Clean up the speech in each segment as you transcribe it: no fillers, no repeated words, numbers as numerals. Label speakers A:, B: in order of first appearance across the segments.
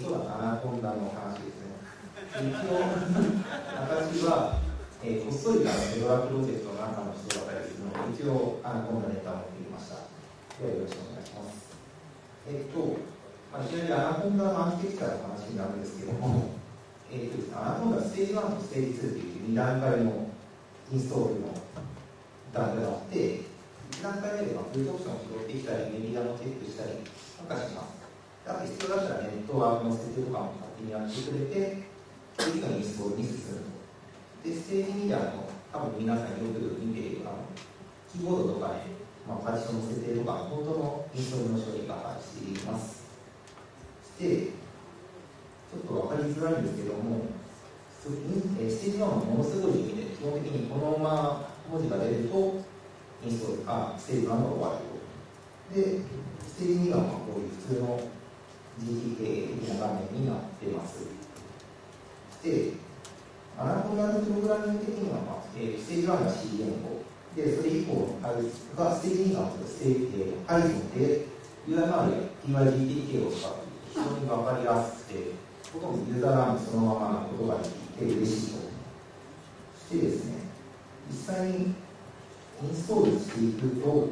A: そうだな、アナコンダの話ですね。一応、私は、こっそりフェドラプロジェクトの中の人だったりするので、一応、アナコンダネタを持ってきました。では、よろしくお願いします。いきなりアナコンダのアーキテクチャの話になるんですけども、アナコンダはステージ1とステージ2という2段階のインストールの段階があって、1段階目ではプルトオプションを拾ってきたり、メディアをチェックしたりなんかします。あと必要だったらネットワークの設定とかも勝手にやってくれて、次のインストールに進むと。で、ステージ2で多分皆さんよく見ているキーボードとかね、パーティションの設定とか、本当のインストールの処理がしています。で、ちょっと分かりづらいんですけども、ステージ1はものすごい意味で、基本的にこのまま文字が出ると、インストールステージ1が終わると。で、ステージ2がこういう普通の GTK 的な画面になっています。で、アナコンダのプログラミング的には、ステージ1が C 言語、で、それ以降のがステージ2がステージ Python で UML や PyGTK を使って非常に分かりやすくて、ほとんどユーザーランドそのままなことができて嬉しいと。そしてですね、実際にインストールしていくと、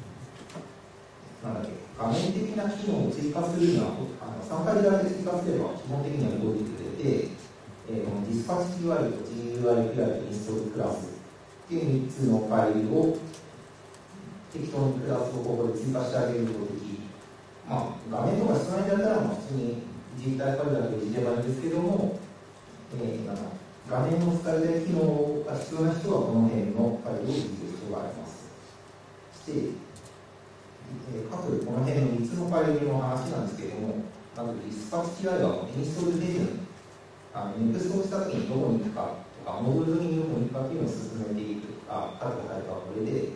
A: 画面的な機能を追加するには、3回だけ追加すれば基本的には動いてくれて、ディスパッチ UI と GUI クライとインストールクラスっていう3つのファイルを適当にクラスをここで追加してあげるとでき、画面とか必要ないんだったら普通に実体ファイルだけ入れればいいんですけども、画面の使いたい機能が必要な人はこの辺のファイルを入れる必要があります。そして各この辺の3つのファイルの話なんですけども、まずディスパッチ UI はインストール手順、ネクストしたときにどこに行くかとか、モードにどこに行くかというのを進めていく各ファイルはこれで、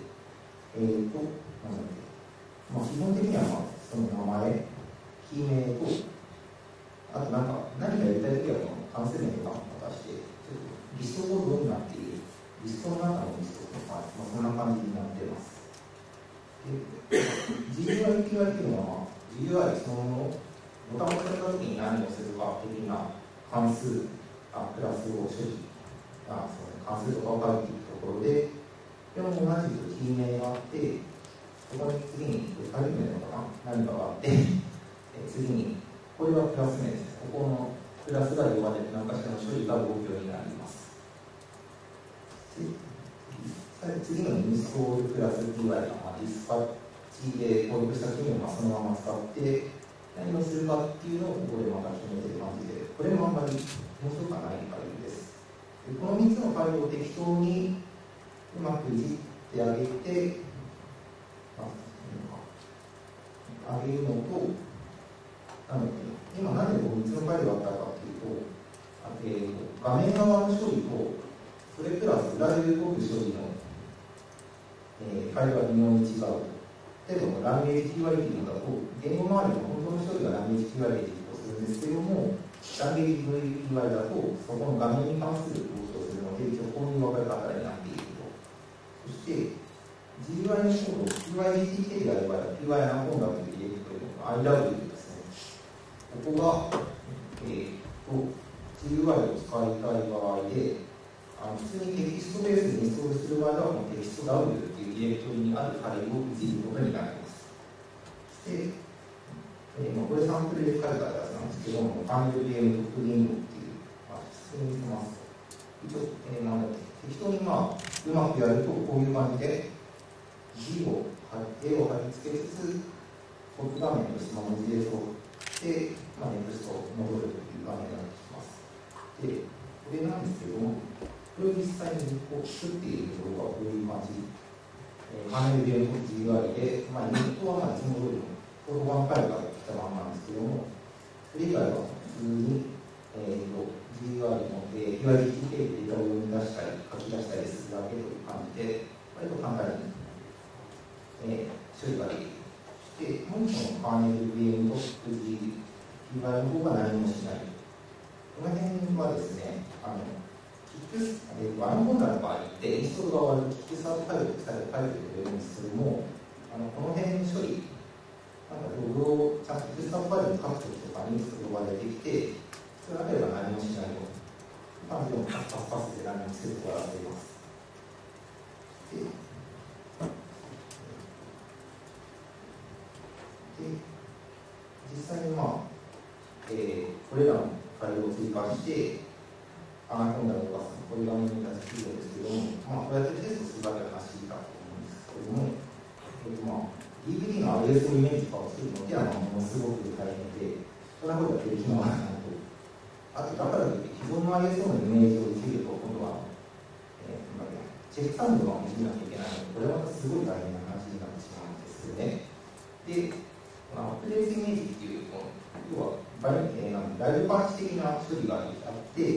A: 基本的にはその名前、キー名と、あと何かやりたいときは関数名とかも渡して、リストコードになっている、リストの中のリストとか、そんな感じになっています。GUI っていうのは、GUI そのもの、ボタンを押したときに何をするか的な関数、クラスを処理、関数とかを書いていくところで、でも同じくキー名があって、そこに次にファイル名とか何かがあって、次に、これはクラス名です。ここのクラスが呼ばれて何かしらの処理が動くようになります。次のインストールクラス UI がディスパッチで登録した機能をそのまま使って何をするかっていうのをここでまた決めてる感じで、これもあんまり面白くはないファイルです。でこの3つのファイルを適当にうまくいじってあげて、あげるのと、今何でこの3つのファイルがあったかというと、画面側の処理と、それプラス裏で動く処理のファイルが微妙に違う。例えば、ランゲージ QRT だと、言語周りの本当の処理がランゲージ QRT とするんですけども、ランゲージ QRT だと、そこの画面に関する動作をするので、一応こういう分かり方になっていると。そして、GUI のコード、QIGTK であれば、QI アナコンダというディレクトリの IW ですね。ここが、GUI を使いたい場合で、普通にテキストベースにインストールする場合は、このテキスト W というディレクトリにあるファイルをいじることになります。で、これサンプルで書いたやつなんですけども、ファンド VM トップリンゴっていう、普通に見せますと、一応、適当にうまくやると、こういう感じで、絵を貼り付けつつ、トップ画面として文字列をで、ネクスト戻るという画面になってきます。で、これなんですけども、これを実際に作っているところがこういう感じ。パネルでの GUI で、ユニットはいつも通りのフォトバンファイルから来たままなんですけども、それ以外は普通に、GUI の UIGTK でデータを読み出したり、書き出したりするだけという感じで、割と簡単に、処理ができる。で、もう一つのパネル VM と GUI の方が何もしない。この辺はですね、アナコンダの場合って、インストールが終わると、キックスタートファイルとされるファイルと呼べるんですけども、この辺の処理なんかログをちゃんとテキストファイルに書くときとかにそれが出てきて、それだけでは何もしないと。まあ、でもパスパスで何もすることができます。で、実際にこれらのファイルを追加して、アナコンダとかこういう画面に立ちついてるんですけども、こうやってテストするだけの話だと思うんですけども、DVD の ISO イメージとかを作るのってものすごく大変で、そんなことやってる暇がないと。あと、だからといって、既存の ISO のイメージをつけると、今度は、チェックサウンドが見なきゃいけないので、これはまたすごい大変な話になってしまうんですよね。で、アップデートイメージっていうと、要はライブパッチ的な処理があって、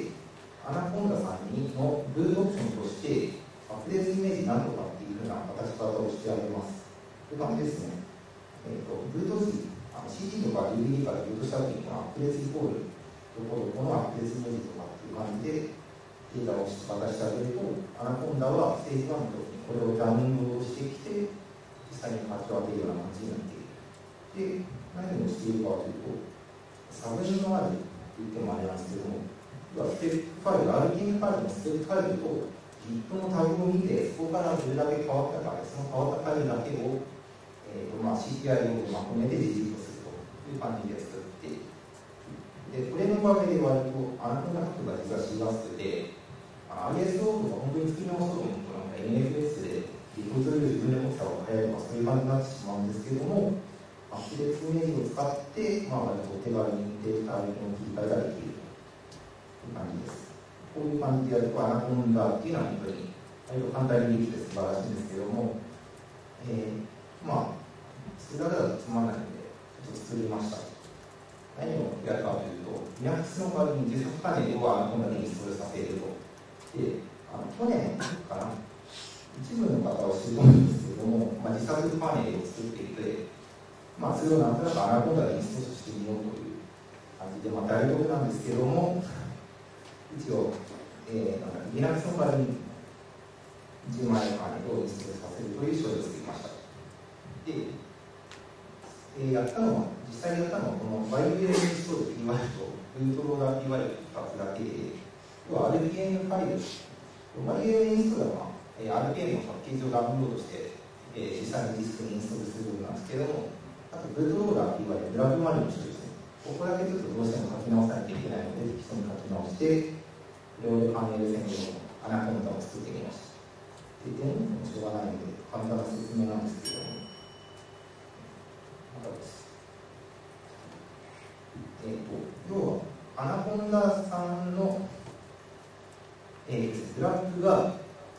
A: アナコンダさんのルートオプションとして、アップデートイメージなんとかっていうふうな形方をしてあげます。という感じですね。ブート時、CD とか DVD からブートしたときには、アップデートイコール、このアップデートイメージとかっていう感じで、データを渡してあげると、アナコンダはステージ1の時にこれをダウンロードしてきて、実際にパッチを当てるような感じになっている。で、何をしているかというと、サブインのあると言ってもあれなんですけども、ステップファイル、RTM ファイルのステップファイルと Git のタグを見て、そこからどれだけ変わったか、その変わったファイルだけを、CPI をまとめて事実とするという感じで作って、で、これの場合で割と、アナコンダ書くが実はしやすくて、ISO とか本当に月の外の NFS でリポートより自分で持った方が早いとかそういう感じになってしまうんですけども、アップデートイメージを使って、割と手軽にデータの切り替えができるという感じです。こういう感じでやるとアナコンダっていうのは本当に割と簡単にできて素晴らしいんですけども、それだけだとつまらないので、ちょっと作りました。何をやるかというと、Linux の代わりに自作パネルをアナコンダにインストールさせると。で、去年かな、一部の方は知ると思うんですけども、自作パネルを作っていて、それをなんとなくアナコンダでインストールしてみようという感じで、大丈夫なんですけども、一応、Linux の代わりに10万円パネルをインストールさせるという処理を作りました。で、実際やったのは、この YUL インストール PY とルートローダー PY と2つだけで、要は RPM ファイル、YUL インストールは、RPM のパッケージをダウンロードして、実際にディスクにインストールする部分なんですけども、あと、ルートローダー PY でグラフマリの処理ですね。ここだけちょっとどうしても書き直さないといけないので、基礎に書き直して、両パネル専用のアナコンダを作ってみました。で、デモもしょうがないので、簡単な説明なんですけども、要は、アナコンダさんの、グラフが、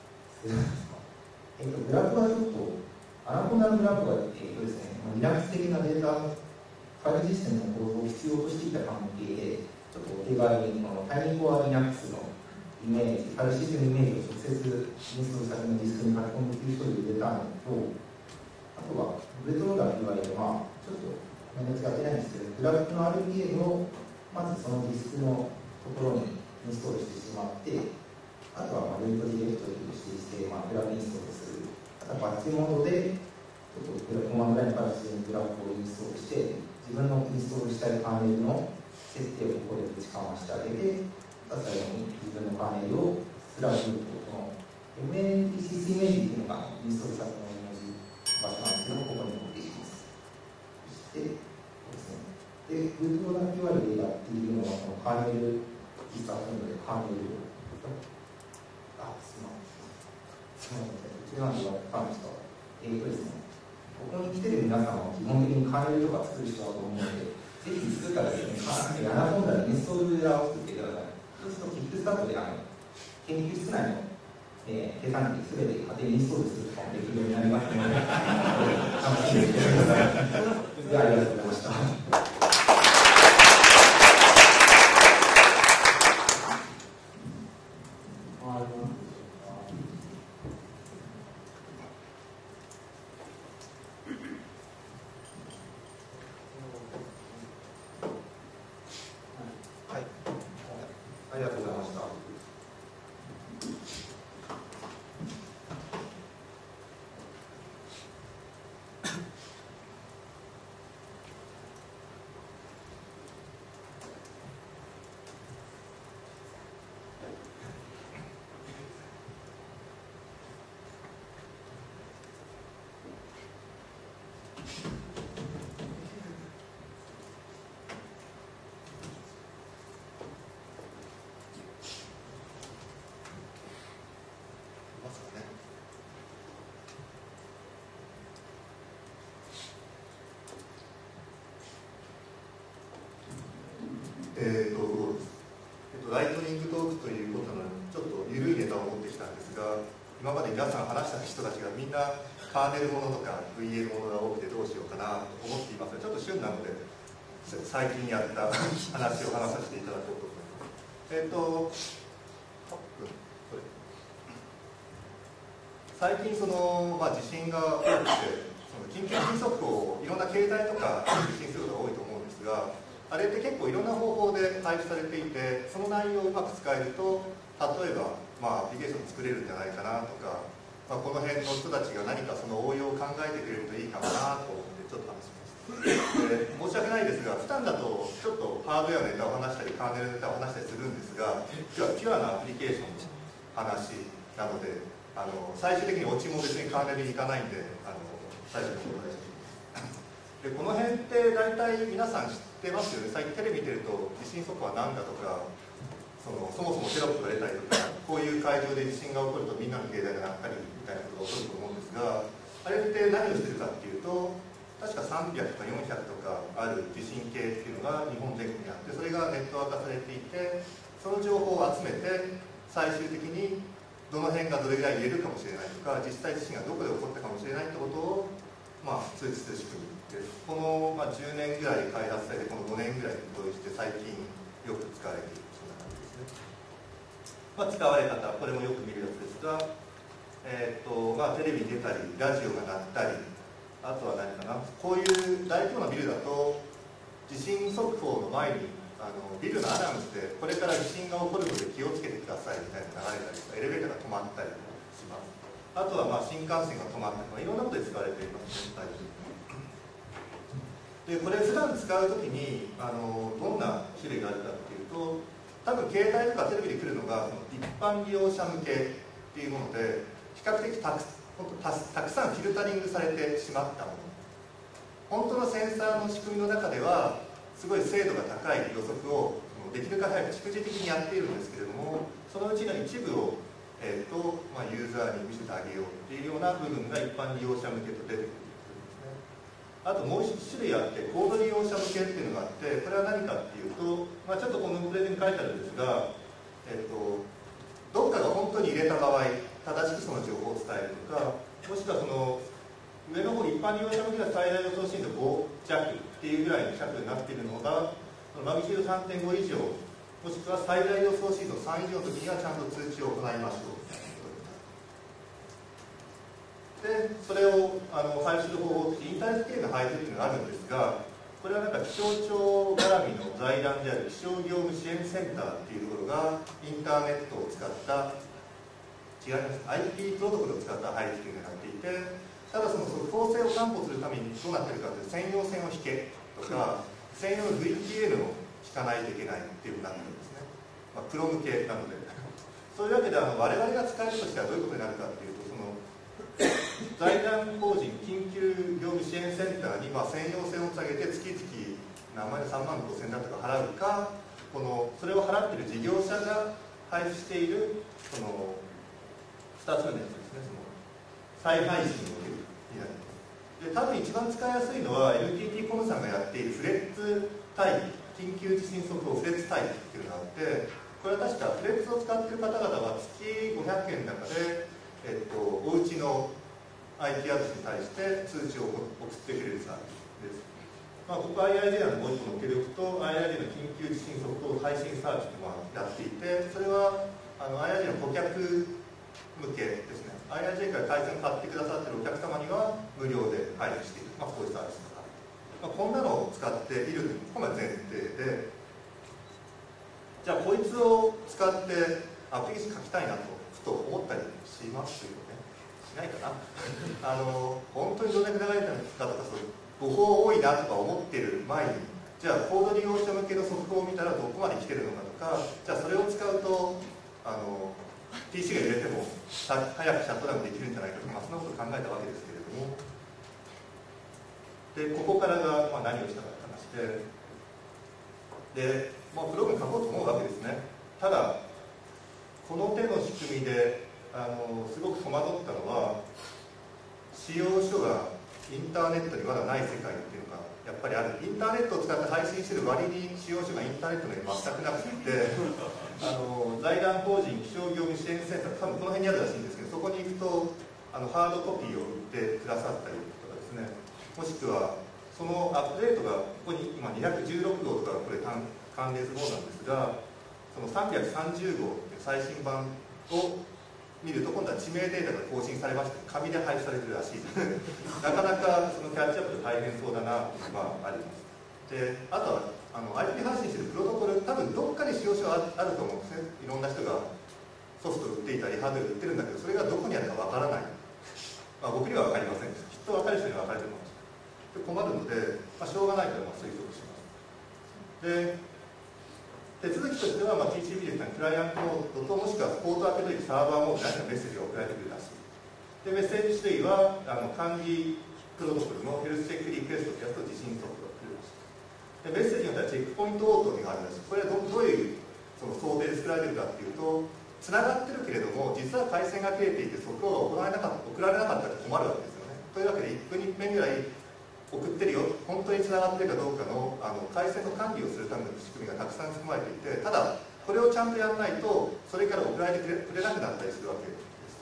A: グラフはちょっと、アナコンダのグラフが、ですね、Linux 的なデータ、ファイルシステムの構造を必要としていた関係で、ちょっとお手軽に、タイニーコア Linux のイメージ、ファイルシステムイメージを直接インストール先のディスクに書き込むという処理を入れたのと、あとは、ブレッドローダーと言われる、ちょっと、めんどくさい当てないんですけど、グラフの RPM をまずそのディスクのところにインストールしてしまって、あとはルートディレクトリを指定して、グラフインストールする。あとはバッチモードで、コマンドラインから普通にグラフをインストールして、自分のインストールしたいパネルの設定をここでぶちかましてあげて、最後に自分のパネルをスラッシュと、この MNTCC イメージっていうのがインストール先のイメージ場所なんですけど、ここに持っていきます。そして、で、ルートローダー PY でやっているのは、このカーネル、実は今度でカーネルを、すみません、こちらの言われたんですが、ですね、ここに来てる皆さんは基本的にカーネルとか作る人だと思うので、ぜひ作ったらですね、アナコンダでインストールラーを作ってください。そうすると、キックスタートで研究室内の計算機すべて勝手にインストールすることができるようになりますので、楽しみにしてください。では、ありがとうございました。
B: ライトニングトークということのちょっと緩いネタを持ってきたんですが、今まで皆さん話した人たちがみんなカーネルものとか VL ものが多くてどうしようかなと思っていますが、ちょっと旬なので最近やった話を話させていただこうと思います。最近地震が多くて、緊急地震速報をいろんな携帯とか受信することが多いと思うんですが、あれって結構いろんな方法で配布されていて、その内容をうまく使えると、例えば、アプリケーション作れるんじゃないかなとか、この辺の人たちが何かその応用を考えてくれるといいかもなと思ってちょっと話します。申し訳ないですが、普段だとちょっとハードウェアのネタを話したりカーネルのネタを話したりするんですが、今日はピュアなアプリケーションの話なので、最終的にオチも別にカーネルに行かないんで、最初にお答えします。でこの辺って大体皆さん知ってますよね。最近テレビ見てると地震速報は何だとか、そもそもテロップが出たりとか、こういう会場で地震が起こるとみんなの携帯が鳴ったりみたいなことが起こると思うんですが、あれって何をしてるかっていうと、確か300とか400とかある地震計っていうのが日本全国にあって、それがネットワーク化されていて、その情報を集めて最終的にどの辺がどれぐらい言えるかもしれないとか、実際地震がどこで起こったかもしれないってことを、通知する仕組みです。この、10年ぐらい開発されて、この5年ぐらいに導入して最近よく使われている、そんな感じですね。使われ方、これもよく見るやつですが、テレビに出たりラジオが鳴ったり、あとは何かな、こういう大規模なビルだと地震速報の前にビルのアナウンスでこれから地震が起こるので気をつけてくださいみたいなのが流れたりとか、エレベーターが止まったりします。あとは新幹線が止まったりとか、いろんなことで使われていますね。でこれ普段使うときにどんな種類があるかっていうと、多分携帯とかテレビで来るのが一般利用者向けっていうもので、比較的たくさんフィルタリングされてしまったもの。本当のセンサーの仕組みの中ではすごい精度が高い予測をできるだけ早く逐次的にやっているんですけれども、そのうちの一部を、ユーザーに見せてあげようっていうような部分が一般利用者向けと出てくるんですね。あともう一種類あって、高度利用者向けっていうのがあって、これは何かっていうと、ちょっとこのプレゼンに書いてあるんですが、どっかが本当に入れた場合、正しくその情報を伝えるとか、もしくはその上の方、一般利用者向けは最大予想震度5弱っていうぐらいの尺になっているのが、マグニチュード 3.5 以上、もしくは最大予想震度3以上の時にはちゃんと通知を行いましょう。でそれを配布する方法ってインターネット系の配布っていうのがあるんですが、これは気象庁絡みの財団である気象業務支援センターっていうところがインターネットを使ったIP プロトコルを使った配布というのをやっていて、ただその速報性を担保するためにどうなってるかというと、専用線を引けとか、専用の VPN を引かないといけないっていうふうになってるんですね。プロ向けなのでそういうわけで我々が使えるとしてはどういうことになるかっていうと、その財団法人緊急業務支援センターに専用線をつげて月々何万円3万5千円だとか払うか、それを払っている事業者が配布しているその2つのやつですね、その再配信を受けるになります。で多分一番使いやすいのは NTT コムさんがやっているフレッツ待機、緊急地震速報フレッツ待機っていうのがあって、これは確かフレッツを使っている方々は月500円の中で、おうちの IP アドレスに対して通知を送ってくれるサービスです。ここ IIJ なんでもう一個載っけておくと、 IIJ の緊急地震速報配信サービスというのをやっていて、それはIIJ の顧客向けですね。 IIJ から回線を買ってくださっているお客様には無料で配布している、こういうサービスとか、こんなのを使っているのが前提で、じゃあこいつを使ってアプリケーション書きたいなとふと思ったりしますよね。しないかな本当にどれだけ流れたのかとか、誤報多いなとか思ってる前に、じゃあ高度利用者向けの速報を見たらどこまで来てるのかとか、じゃあそれを使うとPC が入れても早くシャットダウンできるんじゃないかとか、そんなことを考えたわけですけれども、でここからが何をしたかって話で、ブログに書こうと思うわけですね。ただこの手の仕組みですごく戸惑ったのは、使用書がインターネットにまだない世界っていうのがやっぱりある。インターネットを使って配信してる割に使用書がインターネットに全くなくて財団法人気象業務支援センター、多分この辺にあるらしいんですけど、そこに行くとハードコピーを売ってくださったりとかですね、もしくはそのアップデートがここに今216号とかこれ関連するものなんですが、その330号っていう最新版を見ると今度は地名データが更新されまして紙で配布されてるらしいですなかなかそのキャッチアップが大変そうだなというのがあります。であとはIP 発信してるプロトコル、多分どっかに使用書はあると思うんですね。いろんな人がソフトを売っていたりハードウェア売ってるんだけど、それがどこにあるかわからない、僕には分かりませんでした。きっと分かる人には分かると思います。で困るので、しょうがないから推測します。で手続きとしては、TCP ですね、クライアントモードともしくはポート開けといてサーバーモードで何かメッセージが送られてくるらしい。でメッセージ種類は管理プロトコルのヘルスチェックリクエストというやつと地震速度が来るらしい。でメッセージによってはチェックポイント応答があるらしい。これはどういうその想定で作られているかっていうと、つながってるけれども実は回線が切れていて速報が送られなかったら困るわけですよね。というわけで1分1遍ぐらい送ってるよ、本当につながっているかどうかの回線の管理をするための仕組みがたくさん含まれていて、ただこれをちゃんとやらないとそれから送られてくれなくなったりするわけです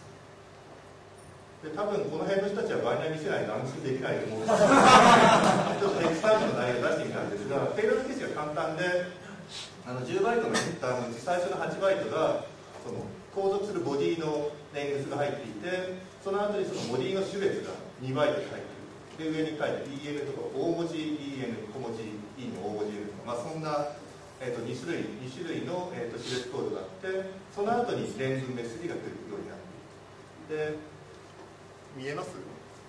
B: 。で多分この辺の人たちはバイナリ見せないと安心できないと思うんですけどちょっとエキサーチの内容を出してみたんですが、ペイロード形式が簡単で10バイトのヘッダーのうち最初の8バイトがその後続するボディのネームスが入っていて、その後にそのボディの種別が2バイト入っている。で上に書いて EN とか大文字 EN 小文字 E の大文字 N とか、そんな、2種類の、種別コードがあって、その後に連文メッセージが来るようになっている。で見えます？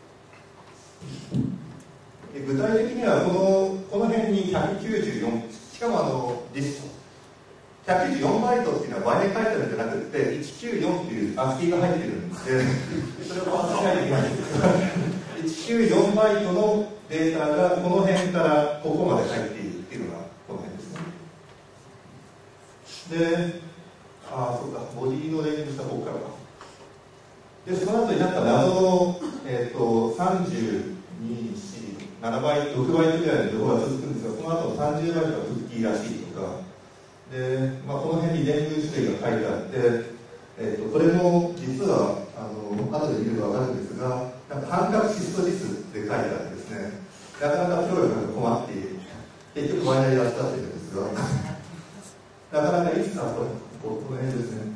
B: で具体的にはこの辺に194、しかも194バイトっていうのはバイで書いてあるんじゃなくて194っていうアスキーが入ってるんでそれをパスしないといけないんですが194バイトのデータがこの辺からここまで入っているっていうのがこの辺ですね。でそうか、ボディのレンジした方からか。でその後になんか謎の、32、7バイト、6バイトぐらいの情報が続くんですが、この後の30バイトがクッキーらしいとかで、この辺に連文種類が書いてあって、これも実は後で見ると分かるんですが、なんか半角シスト実って書いてあってですね、なかなか協力が困っている、結局バイナリーが使っているんですがなかなかいつこの辺ですね、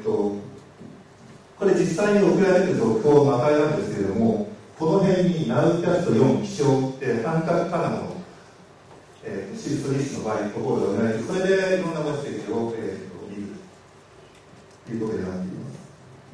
B: これ実際に送られている情報の値なんですけれども、この辺にナウキャスト4気象って半角カナのシストリストのバイトコードがない、それでいろんなメッセージを、見るということになっています。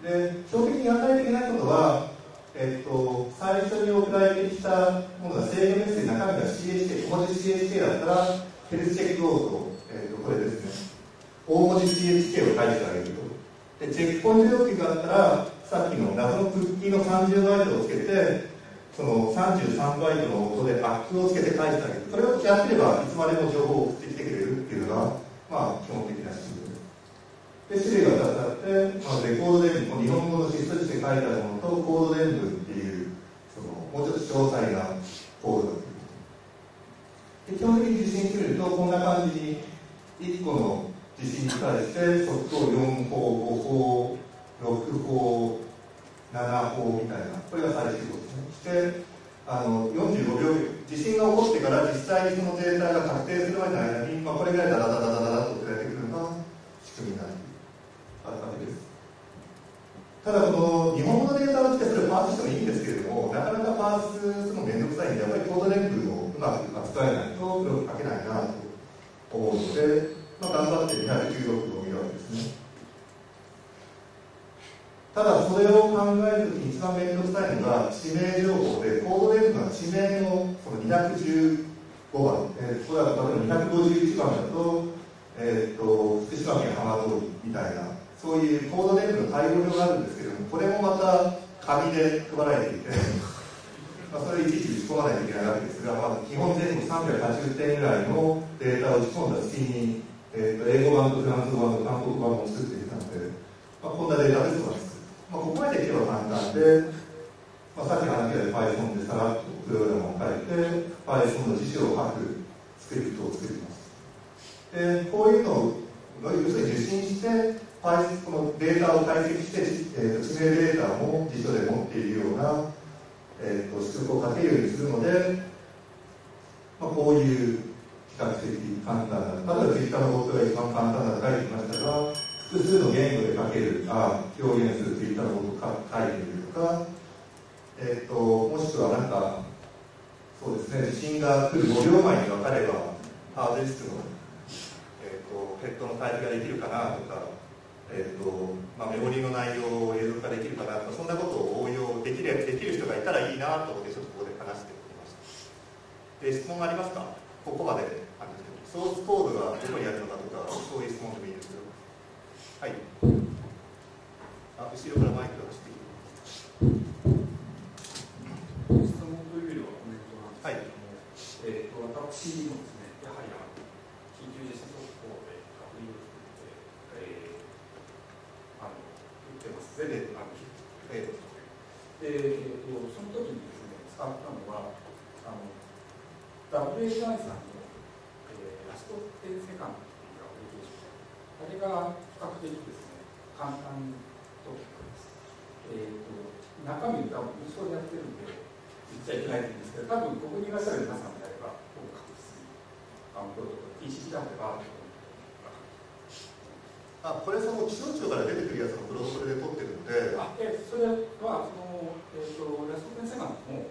B: で、基本的にやらないといけないことは、最初に送られてきたものが制御メッセージの中身が CHK、小文字 CHK だったら、ヘルスチェックロード、これですね、大文字 CHK を返してあげると。で、チェックポイント要求があったら、さっきの謎のクッキーの30バイトをつけて、その33バイトの音でバックをつけて返してあげる。それをやってればいつまでも情報を送ってきてくれるっていうのが、基本的な仕組みです。で、種類が2つあって、レコード伝文、日本語のシストとして書いてあるものと、コード伝文っていう、もうちょっと詳細なコードがで、基本的に地震してみると、こんな感じに、1個の地震に対して、速報4報、5報、6報、7報みたいな、これが最終号ですね。して45秒、地震が起こってから実際にそのデータが確定するまでの間に、これぐらいダダダダダダと送られてくるのが仕組みになるわけです。ただ、この日本語のデータをしてそれをパースしてもいいんですけれども、なかなかパースするのめんどくさいんで、やっぱりコード連文をうまく扱えないと、これを書けないなと思うので、頑張って296を見るわけですね。ただそれを考えるときに一番面倒くさいのが地名情報で、コード連文は地名のその215番、これは例えば251番だと、福島県浜通りみたいな、そういうコード連文の対応表があるんですけれども、これもまた紙で配られていて、それをいちいち打ち込まないといけないわけですが、基本全部380点ぐらいのデータを打ち込んだ隙に、英語版とフランス語版と韓国版も作っていたので、こんなデータベースを作る。ここまでいけば簡単で、さっきの話で Python でさらっとこういうのを要するに受信して、このデータを解析して、知名データも辞書で持っているような、出力をかけるようにするので、こういう比較的簡単な、例えば Twitter のボットが一番簡単なと書いてきましたが、複数の言語で書ける、表現する Twitter のボットを書いてみるとか、もしくはなんか、そうですね、地震が来る5秒前に分かれば、ハードディスクの、ヘッドの解析ができるかなとか、メモリの内容を映像化できるかなとか、そんなことを応用できる人がいたらいいなと思って、ちょっとここで話しておきました。で、質問ありますか？ここまでなんですけど、ソースコードがどこにあるのかとか、そういう質問でもいいですけど。はい。後ろからマイクが走ってき
C: て。質問というよりはコメントなんですけども、私もですね、やはり緊急地震速報でアプリを作って、売ってます。で、その時にですね、使ったのは、WHI さんの、ラスト10セカンドというアプリケーション。あれが比較的ですね、簡単に解けてます。中身を多分一緒にやってるんで、言っちゃいけないんですけど、多分ここにいらっしゃる皆さんであれば、ほぼ確実に、これとか TCP ジャンプがあると
B: これその気象庁から出てくるやつのプロトコルで取ってるので、
C: それはその、ラスト10セカンドも、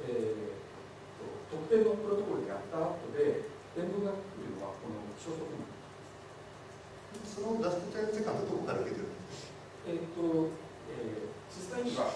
C: 特定のプロトコルでやった後で、伝聞が来るのはこの気象速報なんです。
B: そのラスト10セカンドどこから受けてるんですか？
C: 実際には、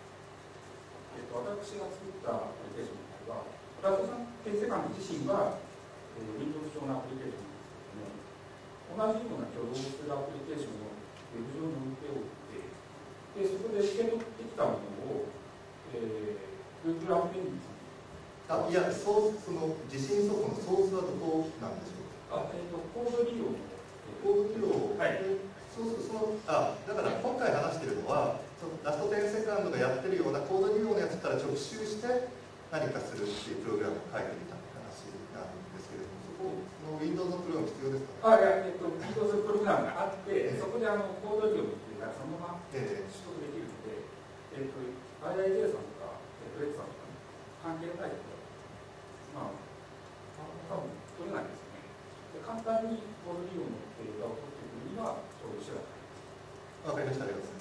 C: 私が作ったアプリケーションの場合は、ラスト10セカンド自身は、Windows 上のアプリケーションなんですけども、同じような挙動をするアプリケーションを Web 上に置いておいて、でそこで受け取ってきたものを、Google アプリに
B: いや、その地震速報のソースはどこなんでしょうか？
C: コード利用の
B: コード利用、
C: はい、
B: だから今回話しているのは、ラスト10セカンドがやってるようなコード利用のやつから直集して何かするっていうプログラムを書いてみたって話なんですけれども、そこの Windows のプログラム必要ですか？
C: いや、Windows プログラムがあって、そこでコード利用っていうか、そのまま取得できるので、IIJ さんとか、レッツさんとか、関係ないと、多分取れないですよね。で簡単にコード利用のデータを取っていくには、そういう手段があります。
B: わかりました、ありがとうございます。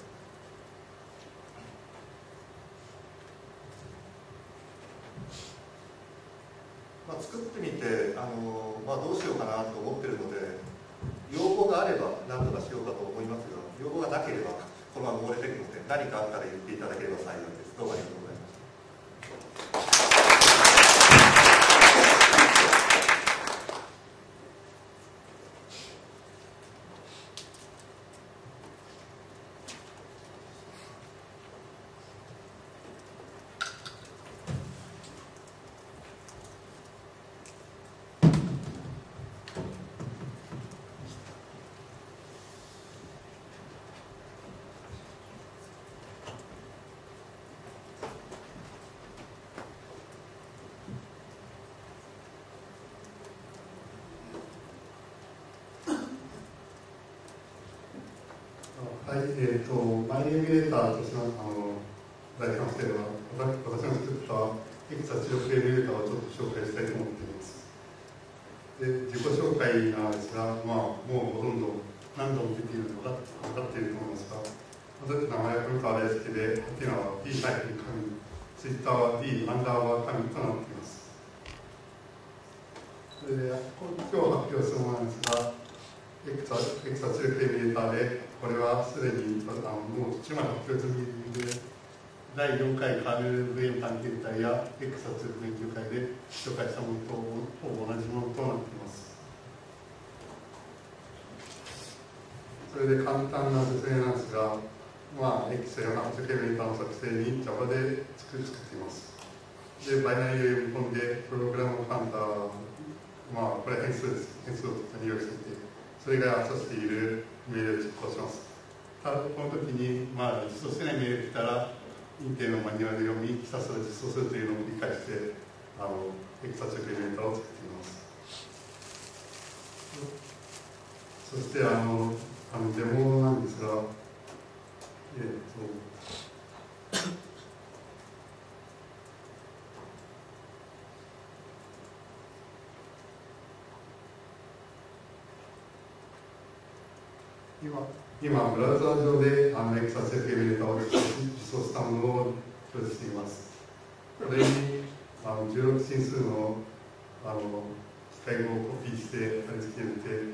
B: 作ってみて、どうしようかなと思ってるので、要望があれば何とかしようかと思いますが、要望がなければこのまま漏れていくので、何かあったら言っていただければ幸いです。どうもありがとうございました。
D: はい、マイエミュレーターとしての大学生では、私が作ったいくつか知力エミュレーターをちょっと紹介したいと思っています。で、自己紹介なんですが、もうほとんど何度も出ているのが分かっていると思いますが、私の名前は古川大輔で、ハテナは P ハイフン紙、ツイッターは P アンダーバー紙となっています。それで、今日発表するものなんですが、エクサ知力エミュレーターで、これはすでにもう途中まで発表済みで、第4回カール・ブレイン探検隊やエクサ知力研究会で紹介したものとほぼ同じものとなっています。それで簡単な説明なんですが、エクセルの知力エミュレーターの作成に Java で作っています。で、バイナリーを読み込んで、プログラムカウンター、これ変数です。変数を入力していて、それが指している命令を実行します。ただ、この時に、実装してない命令が来たら、インテルのマニュアル読み、ひたすら実装するというのを繰り返して、エクサ知力エミュレーターを作っています。 そしてデモなんですが、今ブラウザー上でXHTML エミュレーターを実装したものを表示しています。これに16進数の機械語をコピーして貼り付けて、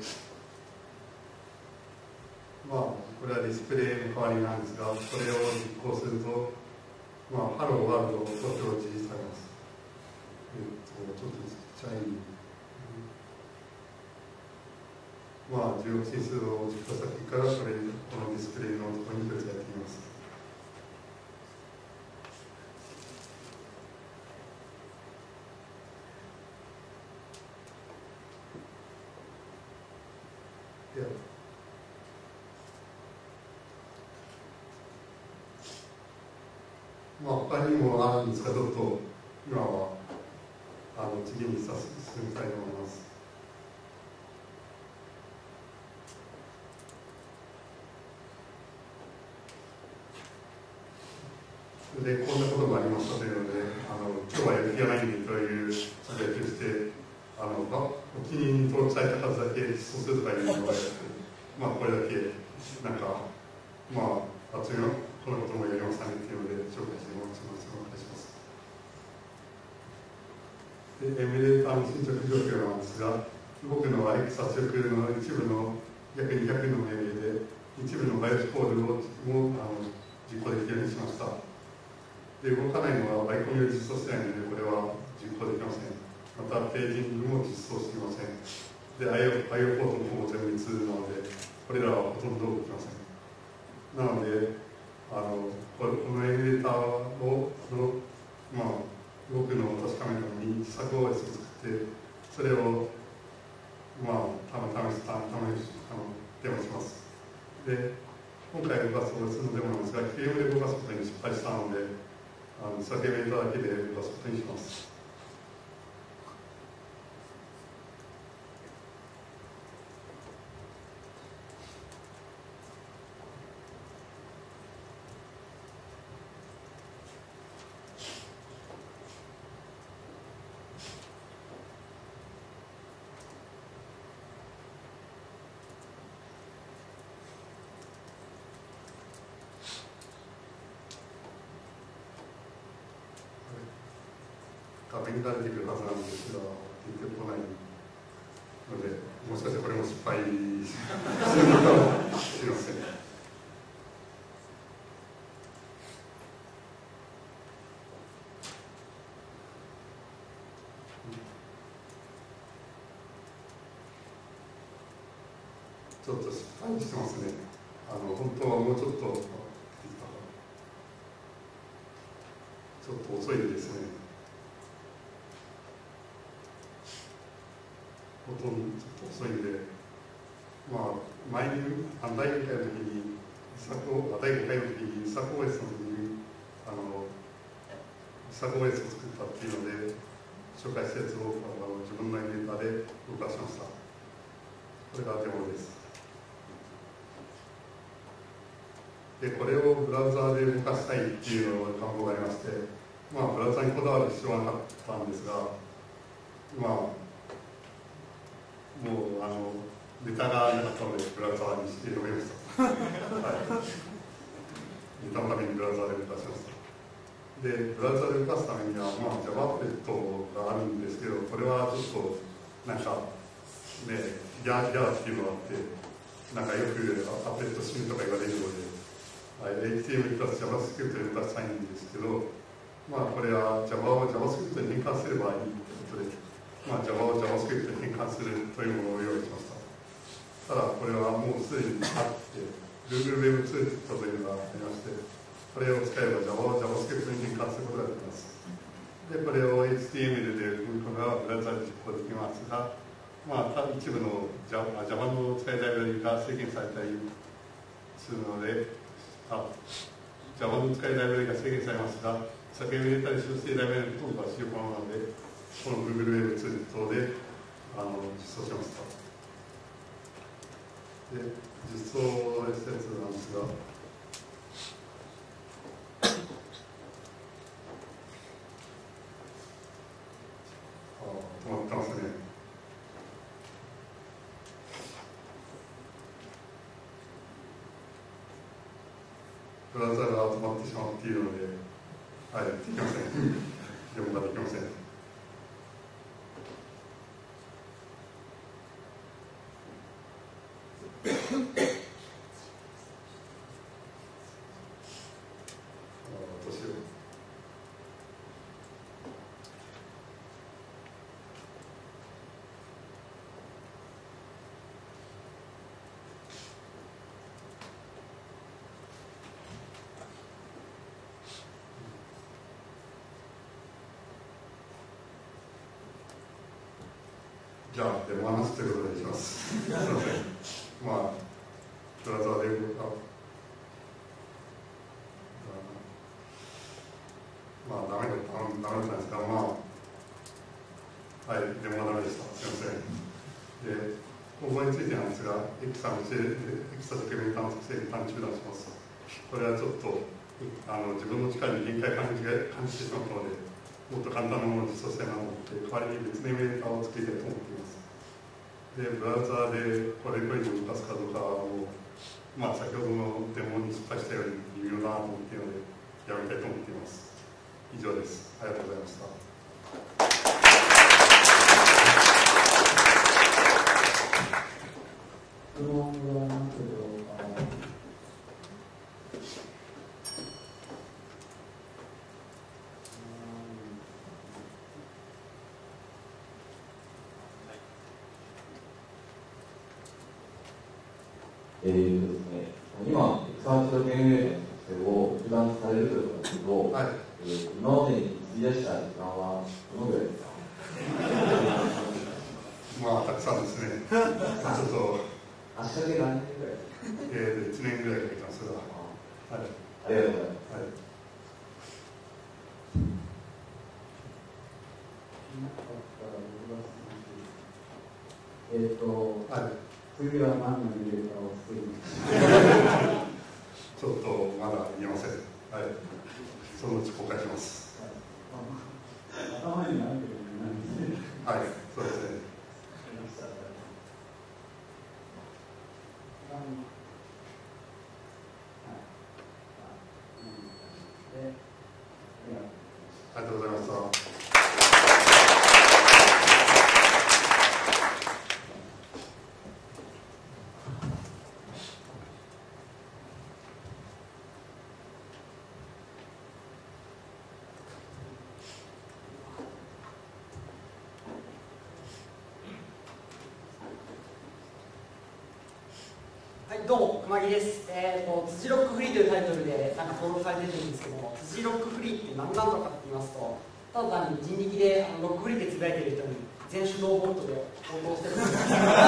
D: これはディスプレイの代わりなんですが、これを実行すると、ハローワールドと表示されます。ちょっとちっちゃい。16進数を実行先からこのディスプレイのところに表示されています。他にもあるんですが、ちょっと今は次に進みたいと思います。で、こんなことがありましたというので、今日はやる気がないんでというつぶやきをして、お気に入りに登録された数だけ実装するとかいうのが、これだけ、次のこのこともやりましたねというので、紹介してお願いします。で、エミュレーターの進捗状況なんですが、僕の RX86 の一部の約200の命令で、一部のバイオスコールを実行できるようにしました。で、動かないのはバイコンより実装してないので、これは実行できません。また、ページングも実装していません。で、IO ポートもほぼ全滅なので、これらはほとんど動きません。なので、このエミュレーターを動くのを確かめるために自作 OS を作って、それをデモします。で、今回動かす OS のデモなんですが、QM で動かすことに失敗したので、自作エミュレーターだけで動かすことにします。画面が出てくるはずなんですが、出てこないので、もしかしてこれも失敗するのかもしれません。ちょっと失敗してますね。本当はもうちょっと遅いですね。ほとんどちょっと遅いんで、前に第5回の時に、自作 OS の時に、自作 OS を作ったっていうので、紹介したやつを自分のエミュレーターで動かしました。これがデモです。で、これをブラウザーで動かしたいっていうの願望がありまして、ブラウザーにこだわる必要はなかったんですが、もうネタがなかったので、ブラウザーにして読みました。はい、ネタのためにブラウザーで動かしました。で、ブラウザーで動かすためには、Java アプレットがあるんですけど、これはちょっと、ギャーっていうのがあって、よくアプレット死ぬとか言われるので、HTML プラス JavaScript で動かしたいんですけど、これは Java を JavaScript に変換すればいいということで、Java を JavaScript に変換するというものを用意しました。ただ、これはもうすでにあって、Google Web ツールというのがありまして、これを使えば Java を JavaScript に変換することができます。で、これを HTML で組み込めばブラウザで実行できますが、一部の Java の使いライブラリが制限されたりするので、Java の使いライブラリが制限されますが、先ほど言ったり使用しているライブラリほとんどは使用可能なので、この Google Web ツール等で実装しました。 で実装施設なんですが、止まってますね。ブラウザが止まってしまっているので、はい、できません。読むができません。じゃあ、デモ話ということでいきます。すみません。まあ、ブラウザーで動くか。まあ、ダメだったんですが、まあ、はい、デモはダメでした。すみません。で、応募についてなんですが、エクサのエクサ積分観測性に単中断します。これはちょっと、自分の力に限界感じてしまったので、もっと簡単なものを実装したいなと思って、代わりに別のイメーターを作りたいと思っています。で、ブラウザーでこれ以上動かすかどうかを、まあ、先ほどのデモに失敗したように微妙だなと思っているので、やめたいと思っています。以上です。ありがとうございました。
E: ですね、今、エクサーチの言語を中断されるということですけど、はい、今までに費やした時間はどのぐらいですか？
D: まあ、たくさんですね。ちょっと、
E: 足掛け何年ぐらい
D: ？1年ぐらいかけてますが、はい。
E: ありがとうございます。
C: はい。次は何の入れ方を作るんですか？
D: ちょっとまだ言えません。はい。そのうち公開します。
C: 頭にないけどないですね。
D: はい、そうですね。ありがとうございました。
F: どうも、熊木です。辻ロックフリーというタイトルでなんか登録されてるんですけども、辻ロックフリーって何なのかって言いますと、ただ単に人力でロックフリーってつぶやいてる人に全手動ボルトで応答してるんです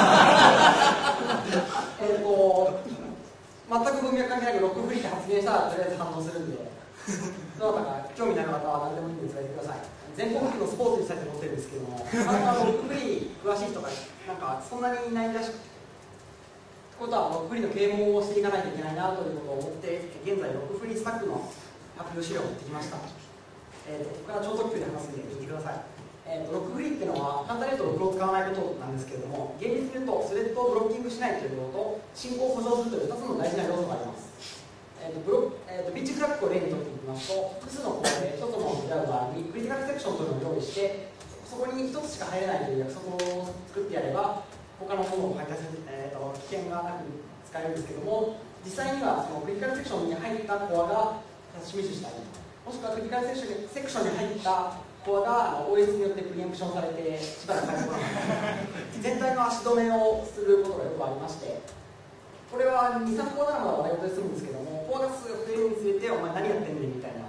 F: 全く文脈関係なくロックフリーって発言したらとりあえず反応するんでどなたか興味のある方は何でもいいんでつぶやいてください。全国区のスポーツにサイト持ってるんですけども、なかなかロックフリー詳しい人がなんかそんなにいないらしくて、ということはロックフリーの啓蒙をしていかないといけないなということを思って、現在ロックフリースタックの発表資料を持ってきました。ここから超特急で話すんで聞いてください。ロックフリーっていうのは簡単に言うとロックを使わないことなんですけれども、厳密に言うとスレッドをブロッキングしないということと進行を保証するという2つの大事な要素があります。ビッチクラックを例にとっていきますと、複数のコードで1つのモデルである場合にクリティカルセクションというのを用意して、そこに1つしか入れないという約束を作ってやれば他のものを入った危険がなく使えるんですけども、実際にはそのクリティカルセクションに入ったコアがシミッシュしたり、もしくはクリティカルセクションに入ったコアが OS によってプリエンプションされてしばらく返ってこなかった全体の足止めをすることがよくありまして、これは 2,3 コアならまだ割とするんですけども、コアが数が増えるにつれてお前何やってんねんみたいな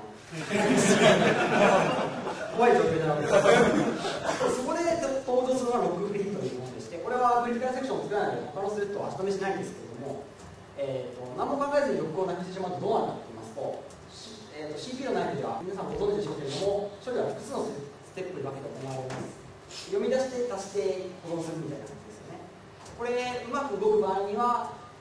F: 怖い状況になるわけです。そこで登場するのがロックフリーというものでして、これはクリティカルセクションを作らないと他のスレッドを足止めしないんですけれども、何も考えずにロックをなくしてしまうとどうなるかと言いますと、CPU の内部では皆さんご存知でしょうけれども、処理は複数のステップに分けて行われます。読み出して足して保存するみたいな感じですよね。これうまく動く場合には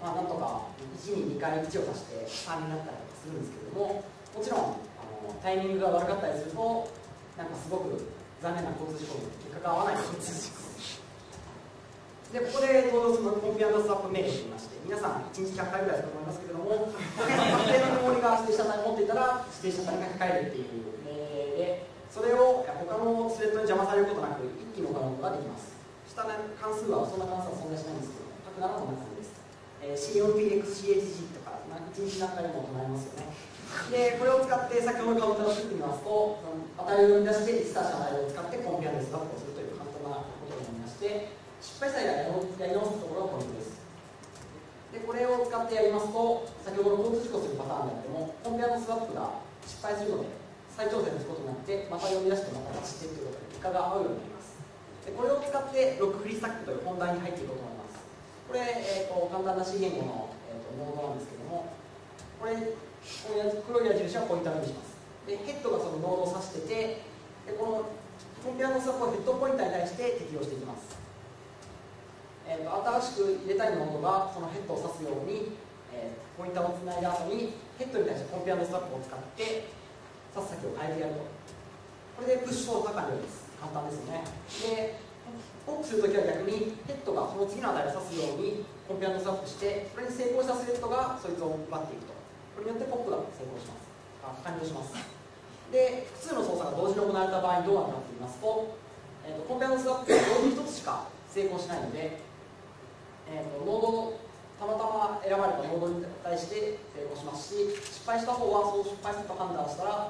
F: なんとか1に2回1を足して3になったりとかするんですけれども、もちろんタイミングが悪かったりするとなんかすごく残念な交通事故の結果が合わない交通事故で、ここで登場するコンピュアスワップメールといいまして、皆さん1日100回ぐらいだと思いますけれども、特定のメモリが指定した単位を持っていたら指定した単位が書かれるっていう命令で、それを他のスレッドに邪魔されることなく一気に行うことができます。下の関数はそんな関数は存在しないんですけど、書くならこんな感じです。C4PXCHG とか1日何回も唱えますよね。で、これを使って先ほどのカウンターを作ってみますと、値を生み出して実際した値を使ってコンピュアスワップをするという簡単なことになりまして、失敗したらやり直すところがポイントです。で、これを使ってやりますと、先ほどの交通事故するパターンであっても、コンピュアスワップが失敗するので、再挑戦することになって、また読み出してまた走っていくということで、結果が合うようになります。で、これを使ってロックフリースタックという本題に入っていこうと思います。これ、簡単な C 言語の、ノードなんですけども、これ、この黒い矢印はポインターにします。で、ヘッドがそのノードを指してて、でこのコンピュアスワップをヘッドポインターに対して適用していきます。新しく入れたいノードがそのヘッドを指すように、ポインターをつないだ後にヘッドに対してコンピュアスワップを使って指す先を変えてやると。これでプッシュ操作完了です。簡単ですよね。で、ポップするときは逆にヘッドがその次の値を指すようにコンピュアスワップして、これに成功したスレッドがそいつを奪っていくと。これによってポップが成功します。完了します。で、複数の操作が同時に行われた場合にどうなるかと言いますと、コンピュアスワップは同時に1つしか成功しないので、ノードたまたま選ばれたノードに対して成功しますし、失敗した方はその失敗したと判断したら、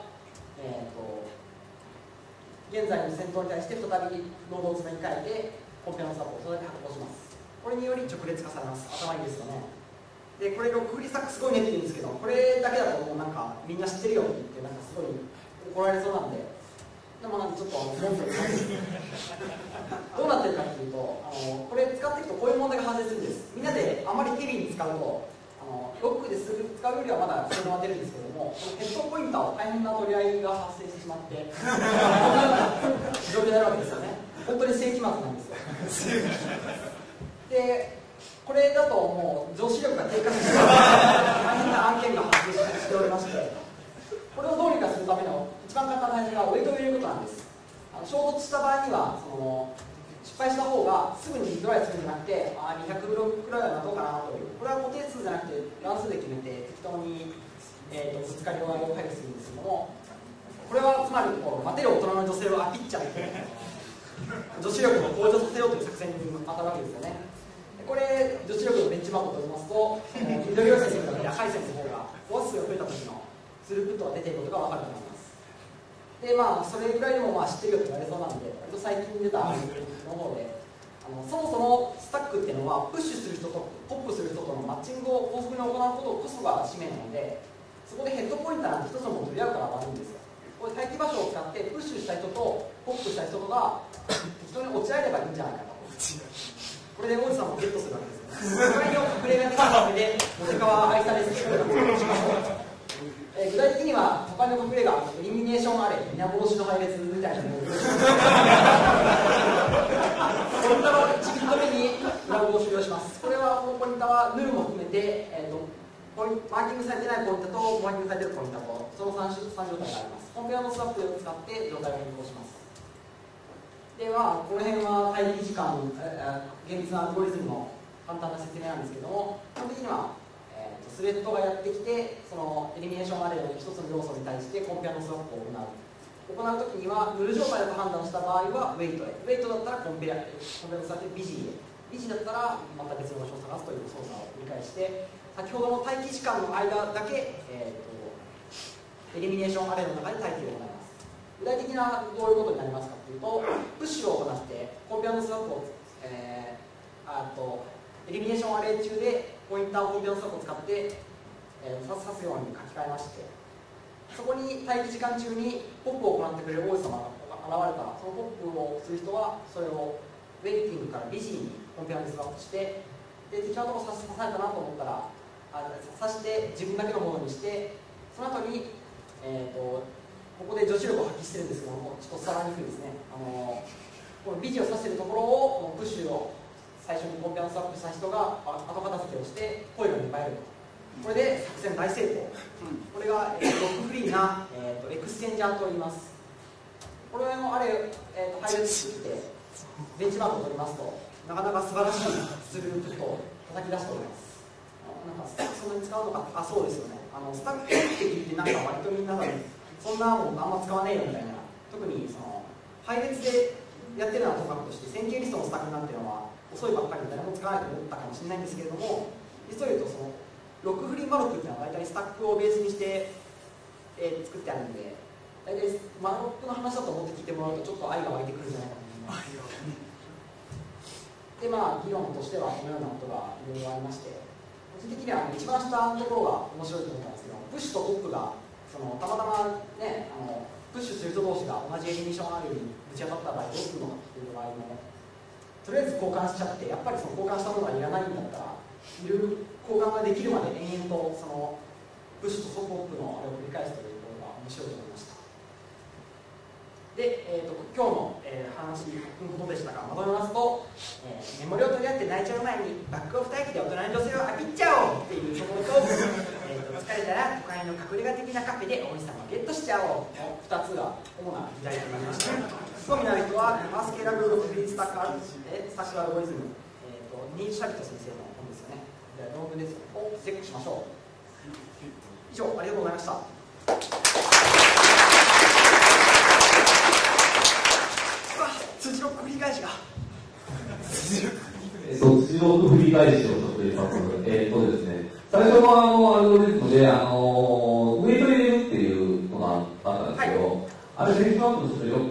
F: 現在の先頭に対して再びノードをつなぎ替えてコンピュアスワップをそれで発行します。これにより直列化されます。頭いいですよね。で、これロックフリースタックすごいねって言うんですけど、これだけだともうなんかみんな知ってるよって言ってなんかすごい怒られそうなんで、でもなんかちょっと文句がどうなってるかっていうと、これ使っていくとこういう問題が発生するんです。みんなであまりヘビーに使うとロックですぐ使うよりはまだ性能は出るんですけども、このヘッドポインターを大変な取り合いが発生してしまって状況になるわけですよね。本当に世紀末なんですよで、これだともう上司力が低下して大変な案件が発生しておりまして、これをどうにかするための一番簡単な対策がウェイトを入れることなんです。衝突した場合には失敗した方がすぐにドライするんじゃなくて、200ブロックくらいはどうかなという、これは固定数じゃなくて乱数で決めて適当に、ぶつかりを配布するんですけども、これはつまり待てる大人の女性をアピっちゃって女子力を向上させようという作戦に当たるわけですよね。これ女子力のベンチマークを取りますと、緑色線の赤い線の方がコア数が増えた時のスループットが出ていることが分かると思います。で、それぐらいでも知ってるよと言われそうなんで、割と最近出たの方で、そもそもスタックっていうのはプッシュする人とポップする人とのマッチングを高速に行うことこそが使命なので、そこでヘッドポインターなんて一つのものを取り合うから悪いんですよ。これ待機場所を使ってプッシュした人とポップした人とが適当に落ち合えればいいんじゃないかと。これで王子さんもゲットするわけですよ。それの隠れが出たわけで、モテカワ愛されすぎるようなことをしましょう。具体的には他の隠れがエリミネーションアレイ、皆殺しの配列みたいなものです。ポインターを1ビット目に裏ボを終了します。これはこのポインターはヌルも含めて、マーキングされてないポインターとマーキングされているポインターとその 3状態があります。コンペアのスワップを使って状態を変更します。では、この辺は待機時間、厳密なアルゴリズムの簡単な説明なんですけども、基本的にはスレッドがやってきて、そのエリミネーションアレイの一つの要素に対してコンペアのスワップを行うときには、ヌル状態だと判断した場合はウェイトへ、ウェイトだったらコンペアのスワップでビジへ、ビジだったらまた別の場所を探すという操作を繰り返して、先ほどの待機時間の間だけ、エリミネーションアレイの中で待機を行います。具体的などういうことになりますかというと、プッシュを行ってコンペアのスワップを、エリミネーションアレイ中でポインターをコンピュータースワップを使って、指すように書き換えまして、そこに待機時間中にポップを行ってくれる王子様が現れたら、そのポップをする人はそれをウェイティングからビジーにコンピューターにスワップして、で適当なところ刺されたなと思ったら刺して自分だけのものにして、その後に、ここで女子力を発揮してるんですけども、ちょっと伝わりにくいですね。このビジを指しているところをプッシュを最初にコンピュータースワップした人が後片付けをして声がえると。これで作戦大成功。これが、ロックフリーな、エクスチェンジャーと言います。これの配列してベンチマークを取りますと、なかなか素晴らしいスループットを叩き出しております。なんかスタックそんなに使うのか、そうですよね。スタックって聞いて、なんか割とみんながそんなもんあんま使わねえよみたいな、特にその配列でやってるのはとかくとして、線形リストのスタックなんていうのは遅いばっかりで誰も使わないと思ったかもしれないんですけれども、実を言うとそのロックフリーマロックっていうのは大体スタックをベースにして、作ってあるんで、大体マロックの話だと思って聞いてもらうとちょっと愛が湧いてくるんじゃないかと思います。で議論としてはこのようなことがいろいろありまして、個人的には一番下のところが面白いと思ったんですけど、プッシュとトップがたまたまね、プッシュする人同士が同じエミッションアリーにぶち当たった場合どうするのかっていう場合も、とりあえず交換しちゃって、やっぱりその交換したものがいらないんだったら、いる交換ができるまで延々とそのプッシュとトップのあれを繰り返すということが面白いと思いました。で、今日の、話、ことでしたが、まとめますと、メモリを取り合って泣いちゃう前にバックオフ待機で大人の女性をアピっちゃおうっていうところと、疲れたら都会の隠れ家的なカフェでお日様をゲットしちゃおうの2つが主な議題となりました。興味のある人はマースケーラブルフリースタックアルゴリズム、ニール・シャビット先生の本ですよね。論文ですをチェックしましょう。以上、ありがとうございました。辻ロック振り返しが。
E: 辻ロック振り返しをちょっと言います。ですね、最初のアルゴリズムで、ウェイト入れるっていうのがあったんですけど、はい、あれ、ベンチマークとしてよ、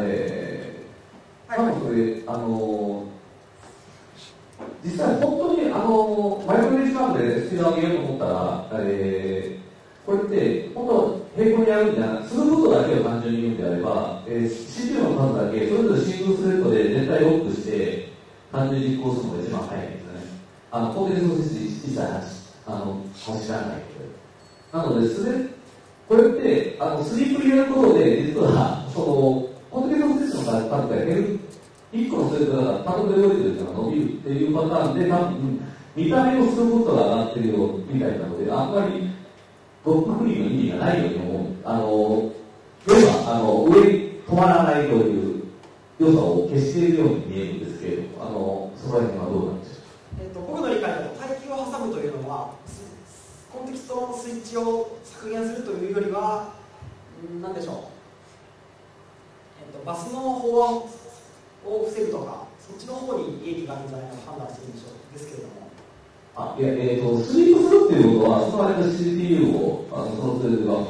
E: 実際本当にマイクロベンチマークでスピードを上げようと思ったら、これって本当平行にやるんじゃなくて、することだけを単純に言うんであれば、CPU の数だけそれぞれシングルスレッドで絶対ロックして単純に実行するのが一番早いんですよね。コンテクスト設置一切走らないので。なので、これって、スリープ入れることで、実は、コンテクスト設置の数が減る。1個のスレッドだから単独で動いてるっていうのが伸びるっていうパターンで、多分、見た目をすることが上がってるよみたいなので、あんまりロックフリーの意味がないように思う。要は、上に止まらないという良さを消しているように見えるんですけれども、そこら辺はどうなんでしょうか。
F: 僕の理解だと、待機を挟むというのは、コンテキストのスイッチを削減するというよりは、何でしょう、バスの法案を防ぐとか、そっちの方に利益があるんじゃないかと判断しているんでしょうですけれども。
E: スリープするっていうことは、その間 CPU をそのスレッドが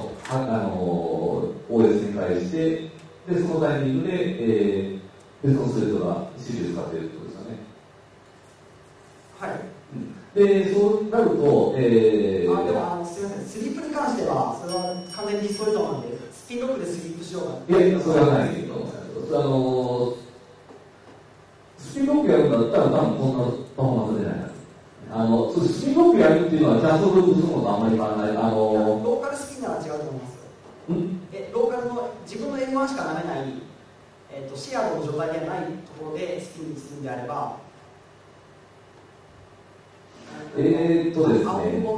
E: OS に返して、でそのタイミングで、別のスレッドが CPU 使っているってことですよね。
F: はい。
E: で、そうなると、
F: でもすみません、スリープに関しては、それは完全にストレートなんで、スピンロックでスリープしようが。
E: いや、それはないけど、スピンロックやるんだったら、多分こんなパフォーマンス出ない。スピンロックやるっていうのは、キャストループするのとあんまり変わらない。ロ
F: ーカルスピンなら違うと思いますよ。ローカルの自分の M1 しかなれない、シェアの状態ではないところでスピンにするんであれば、
E: ですね、このキャス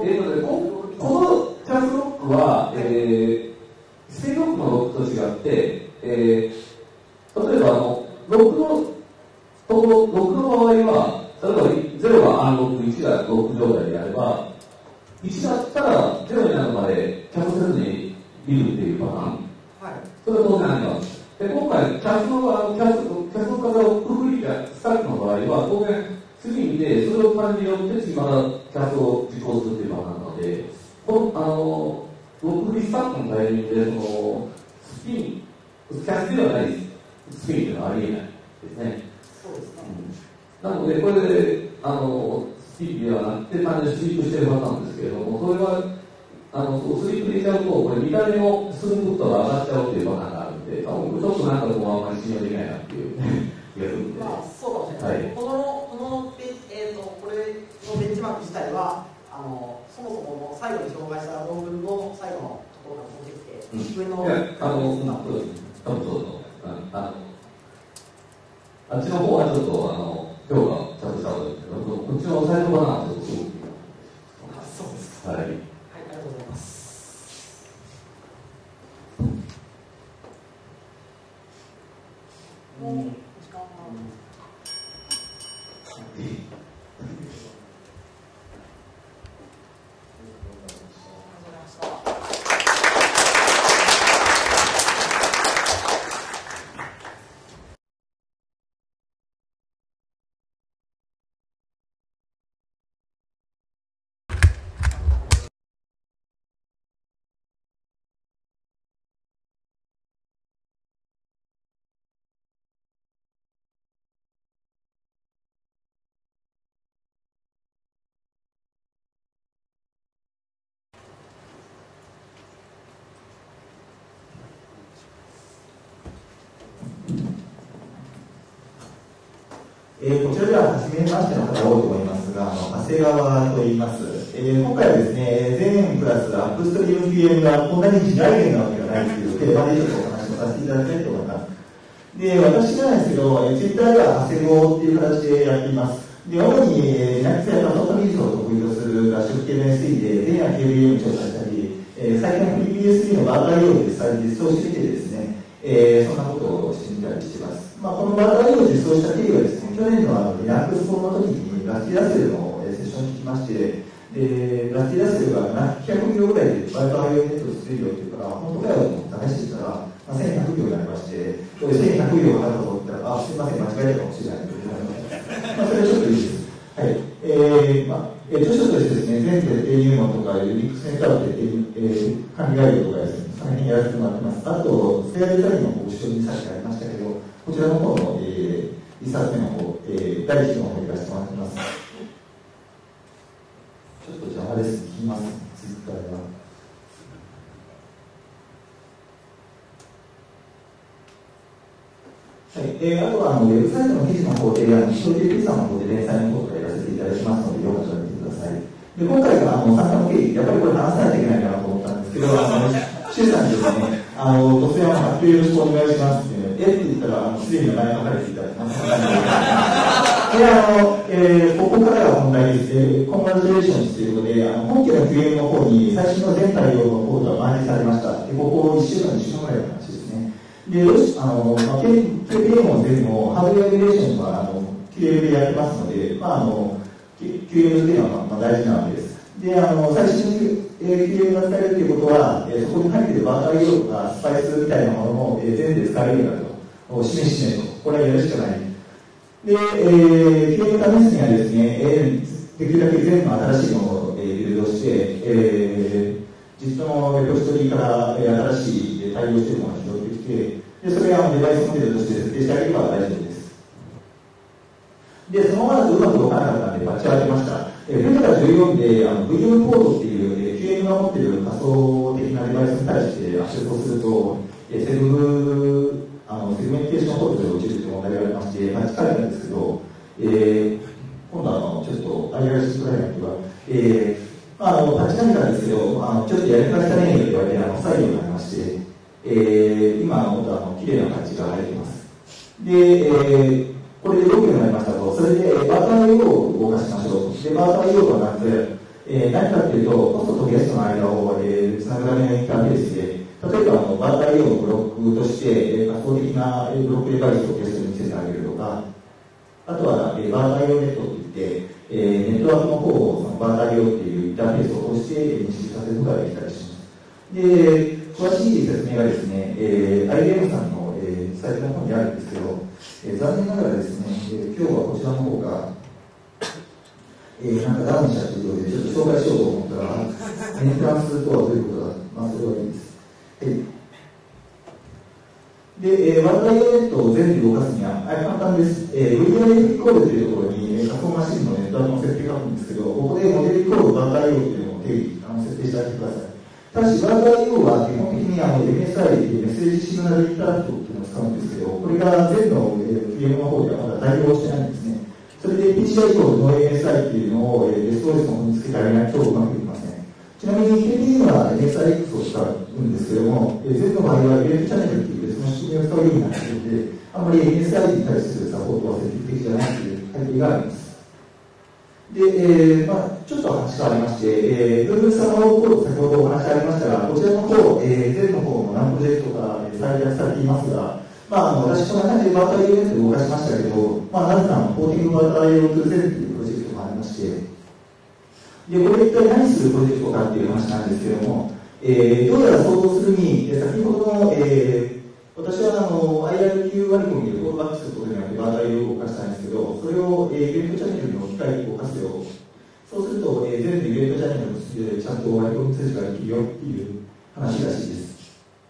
E: トロックは、スピンロックのロックと違って、例えばロックの場合は、例えば0がアンロック、1がロック状態であれば、1だったら0になるまでキャストせずに見るっていうパターン。はい。それは当然あります。で、今回、キャストの方をくぐりがスタックの場合は、当然、次に見て、それを感じによって次またキャストを実行するっていうパターンなので、ロックフリースタックのタイミングで、スピン、キャストではないスピンっていうのはありえないですね。
F: そうですね。
E: なので、これで、スピンではなくて、単純にスリープしてるパターンですけれども、それは、スリープでいちゃうと、これ見た目のスループットが上がっちゃうっていうパターンがあるんで、ちょっとなんかこう、あんまり信用できないなっていう気がするんで。
F: まあ、そうかもしれないです。はい、これのベンチマーク自体は、そもそもの最後に紹介した論文の最後のところから出てきて、上の多分
E: そうだあっちの方はちょっと評価ちゃんとした方がいいですけど、こっちの最初はなちょっとすごく。
A: こちらでは初めましての方が多いと思いますが、長谷川と言います。今回はですね、全プラスアップストリーム PM がこんなに時代源なわけがないというテーマでちょっとお話をさせていただきたいと思います。で、私なんですけど、ツイッターでは長谷川っていう形でやっています。で、主にナイツやパソコン技術を得意とする合宿系の SE で、全や KVM 調査したり、最近の PBSD のバーター用で実装してみてですね、そんなことをしてみたりしています。このバーター用を実装した経緯はですね、去年のLinux フォーの時にラッキーラッセルのセッションに来まして、で、ラッキーラッセルが100秒ぐらいでバーター用ネットを作れるよっていうから、本当かよと思って試してみたら、1100秒になりまして、1100秒があると思ったら、すみません、間違えたかもしれないと言われました。それはちょっといいです。はい。著書としてですね、全徹底入門とか、Linux ネットワークで管理概要とかですね、その辺やらせてもらってます。あと、スペアデザインのご視聴にさせてありましたけど、こちらの方の、1冊目の方、第1の方に行かせてもらってます。ちょっと邪魔です。聞きます、ツイッターでは。はい、あとはウェブサイトの記事の方で、気象警備さんの方で連載の方からやらせていただきますので、よかったら見てください。で、今回は参加の経緯、やっぱりこれ話さないといけないかなと思ったんですけど、周さんにですね、突然発表よろしくお願いしますっていうので、って言ったら、すでに名前書かれていただきます。で、ここからが本題です。コングラチュレーションズということで、本家の QM の方に最新の全対応のコードが満載されました。で、ここ1週間、2週間ぐらいの話ですね。で、KPM も全部ハードウェアリレーションはQM でやってますので、QM というのは大事なわけです。で、最新の QM が使えるということは、そこに入っているバーター用とかスパイスみたいなものも全部で使えるようになると示しないと。これはやるしかない。で、QM 試すにはですね、できるだけ全部新しいものをビルドして、実のレポジトリから新しい対応しているものを拾ってきて、でそれをデバイスモデルとして設定してあげれば大丈夫です。で、そのままだとうまく動かなかったので、パッチを当てました。フェルダ14でVM ポートっていう、QM が持っている仮想的なデバイスに対してアクセスをすると、セグメンテーションポートで落ちるという問題がありまして、パッチ書いたんですけど、今度はちょっと IRC くらいの時は、パッチなんですけど、ちょっとやり方したねと言われて、不採用になりまして、今、もっと綺麗なパッチが入っています。で、これで動くようになりましたと、それでバーター用を動かしましょう。で、バーター用は何かっていうと、ホストとゲストの間をつなぐためのインターフェースで、例えばバーター用のブロックとして、仮想的なブロックデバイスをゲストに見せてあげるとか、あとはバーター用ネットといって、ネットワークの方をそのバーター用っていうインターフェースを通して認識させることができたりします。で、詳しい説明がですね、IBM さんの、サイトの方にあるんですけど、残念ながらですね、今日はこちらの方が、なんかダウンしたということで、ちょっと紹介しようと思ったら、メンテナンスとはどういうことだ、それはいいです。で、バーター用ネットを全部動かすには、簡単です。VIA コードというところに、仮想マシンのネットワークの設定があるんですけど、ここでモデルコードバーター用というのを設定してあげてください。ただし、バーター用は基本的にMSI というメッセージシグナルインタラクトというのを使うんですけど、これが全の VM の方ではまだ対応してないんですね。それで PCI コードの MSI というのを SOS の方につけてあげないとうまくいきません。ちなみに KPM は MSIX を使うんですけども、全の場合はイベントチャンネルという別の仕組みを使うようになっているので、あまり MSI に対するサポートは積極的じゃないという背景があります。で、ちょっと話がありまして、Google サーバーコード、先ほどお話ありましたが、こちらの方、全の方の何プロジェクトが採択されていますが、私こんな感じでバーター用ネットを動かしましたけど、なぜかポーティングバーター用と全というプロジェクトがありまして、で、これ一体何するプロジェクトかっていう話なんですけども、どうやら想像するに、先ほどの、私はIRQ 割り込みでフォールバックすることによってバーター用を動かしたんですけど、それをイベントチャンネルに置き換えて動かすよう。そうすると、全部イベントチャンネルの数字でちゃんと割り込み通知ができるよっていう話らしいです。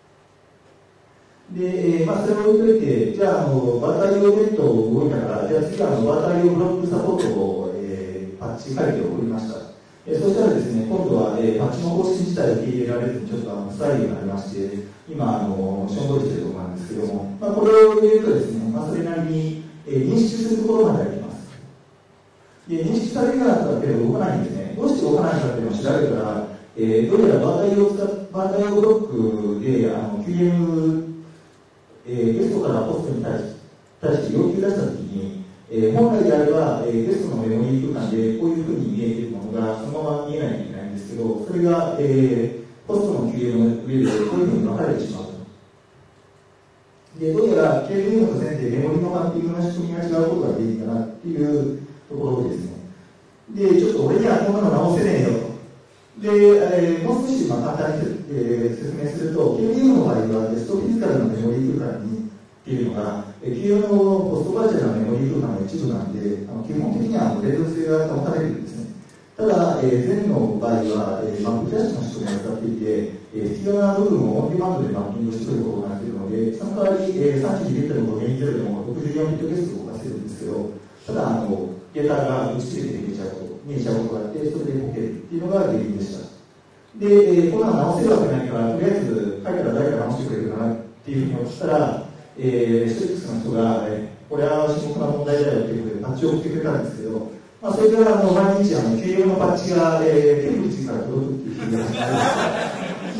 A: で、それを置いといて、じゃあ、バーター用ネットを動いたから、じゃあ次はバーター用ブロックサポートを、パッチ書いて送りました。そしたらですね、今度は、パッチの更新自体を受け入れられずに、ちょっと不採用になりまして、今、しょんぼりしているところなんですけども、これを入れるとですね、それなりに、認識するところまであります。 で認識されるようになったけど動かないんですね。どうして動かないかっていうのを調べたら、どうやらバータイ用ブロックでQEM、ゲストからポストに対して要求出したときに、本来であれば、ゲストのメモリー空間でこういうふうに見えているものがそのまま見えないといけないんですけど、それが、ポストの QEM の上でこういうふうに分かれてしまうと。でどうやら KVM と線でメモリのマッピングの仕組みが違うことが原因かなっていうところですね。で、ちょっと俺にはこんなの直せねえよと。で、もう少し簡単に、説明すると、KVM の場合はテストフィジカルのメモリー空間にっていうのが、QEM のポストバーチャルなメモリー空間の一部なんで、基本的には連動性が保たれるんですね。ただ、全の場合は、マップフラッシュの仕組みを使っていて、必要な部分をオンデマンドでマッピングしてくることができるので、その代わり、32ビットの5.0でも64ビットケースを動かせるんですけど、ただ、データが打ち切れて見えちゃうことがあって、それで動けるっていうのが原因でした。で、こんなの直せるわけないから、とりあえず、書いたら誰か直してくれるかなっていうふうに思ったら、ストリックスの人が、これは深刻な問題だよっていうことでパッチを送ってくれたんですけど、それから毎日QEM のパッチが、ケンブリッジから届くっていうふうに始まりました。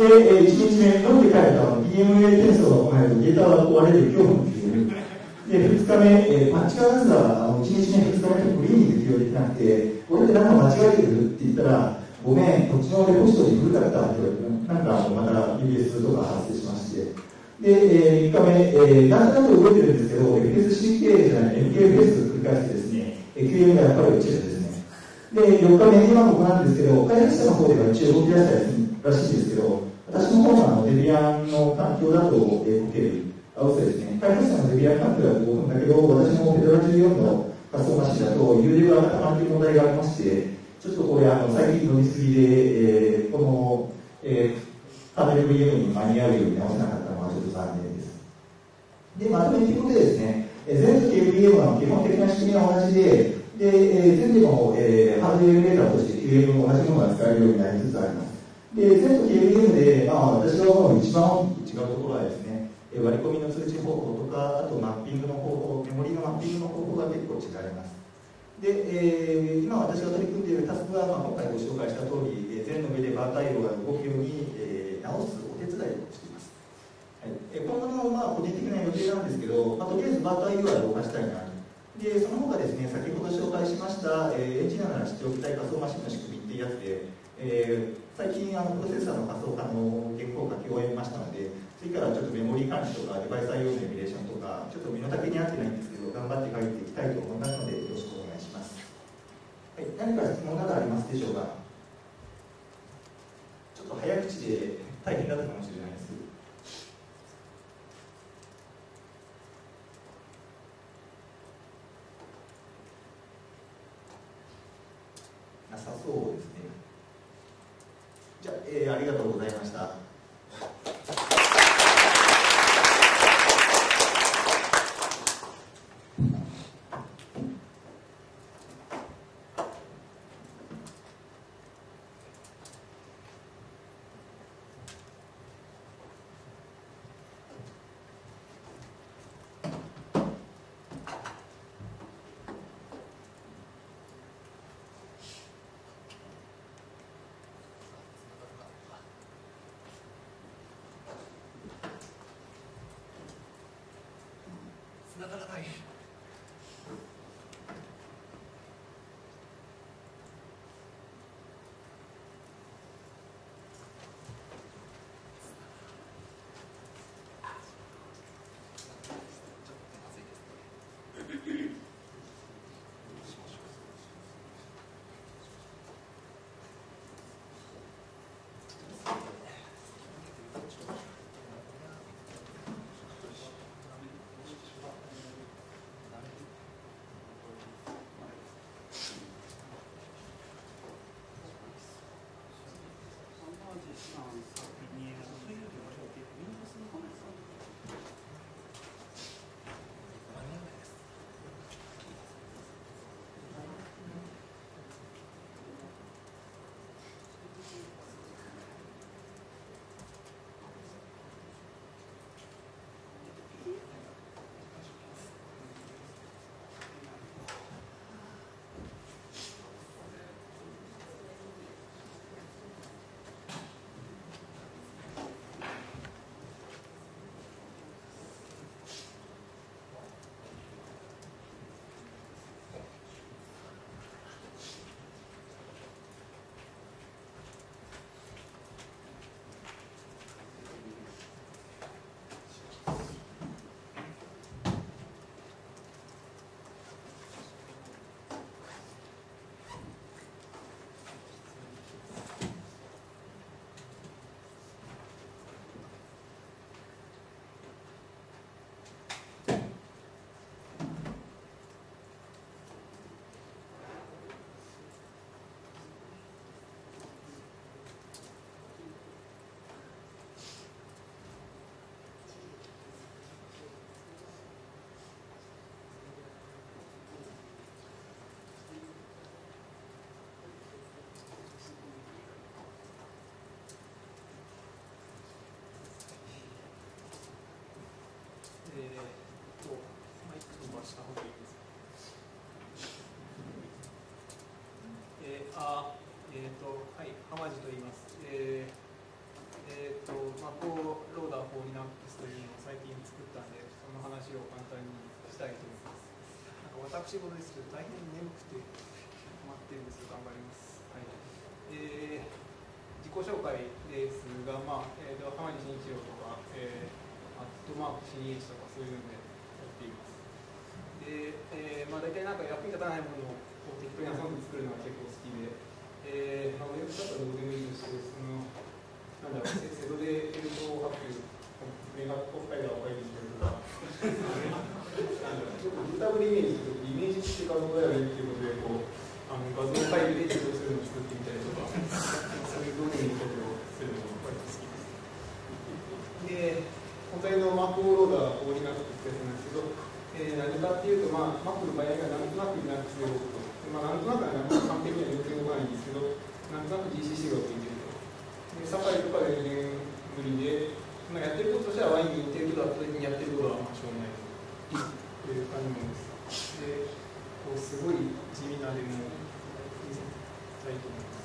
A: で、1日目、飲んで帰るとPMA 転送が行われるとデータが壊れる恐怖の QEM。で、2日目、パッチがなぜか1日目、2日目とクリーニング起用できなくて、これでなんか間違えてるって言ったら、ごめん、こっちのレポジトリ古かったって言われて、なんかまた UBS とか発生しまして、で、3日目、なんとなく動いてるんですけど、FSCK じゃない、MKFS 繰り返してですね、QEM がやっぱり落ちるんですね。で、4日目、今ここなんですけど、開発者の方では一応動き出したらしいんですけど、私の方のデビアンの環境だと動ける。そうですね、開発者のデビアン環境だと動くんだけど、私のフェドラ14の仮想マシンだと、有料が固まっている問題がありまして、ちょっとこれ、最近伸びすぎで、この、パネル VM に間に合うように直せなかったのはちょっと残念です。で、まとめていくことでですね、全部 KVM は基本的な仕組みは同じで、全でも、ハードウェアエミュレーターとして QEM も同じものが使えるようになりつつあります。で、全部 KVM で、私が思う一番違うところはですね、割り込みの通知方法とか、あとマッピングの方法、メモリのマッピングの方法が結構違います。で、今私が取り組んでいるタスクは、今回ご紹介した通り、全の上でバー対応が動くように、直すお手伝いをしています。はい、今後の個人的な予定なんですけど、とりあえずバー対応は動かしたいなと。で、その他ですね、先ほど紹介しました、エンジニアなら知っておきたい仮想マシンの仕組みっていうやつで、最近プロセッサーの仮想化の原稿を書き終えましたので、次からちょっとメモリー管理とかデバイス IO のエミュレーションとか、ちょっと身の丈に合ってないんですけど、頑張って書いていきたいと思いますので、よろしくお願いします。はい、何か質問などありますでしょうか。ちょっと早口で大変だったかもしれないです。なさそうですね。じゃあ、ありがとうございました。
G: 繋がらない。
H: はした方がいいですか？はい、浜地と言います。Macローダー4 Linux というのを最近作ったんで、その話を簡単にしたいと思います。なんか私事ですけど、大変眠くて困ってるんですよ。頑張ります。はい。自己紹介ですが、浜地慎一郎とか、@CH とかそういうのでやっています。大体なんか役に立たないものを適当に遊んで作るのが結構好きで、ウェブだったらどうでもいいとして、セドで映像を発表、メガコファイラーを書いてきたりとか、ちょっとブータブルイメージすると、イメージって画像だよねっていうことで、画像を書いて実装するのを作ってみたりとか、そういう導入のことをするのが割と好きです。で、本体の Mac ローダーを Linux ってやつなんですけど、何かっていうと、Mac の場合がなんとなく Linux で動くと。なんとなくは完璧には動かないんですけど、なんとなく GCC が動いていると。で、サファリとかで全然無理で、やってることとしては Y に似てるとだった時にやってることはしょうがないという感じなんです。で、すごい地味なデモを見せたいと思います。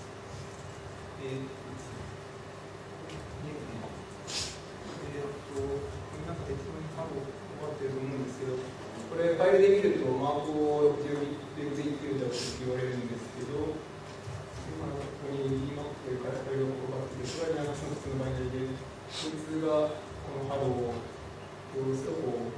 H: なんか適当に多分終わってると思うんですけど、これファイルで見るとマークをウェブで言ってるだと言われるんですけど、ここに Emac というファイルがここがあって、それは普通のバイナリで、こいつがこのハローを表すとこう、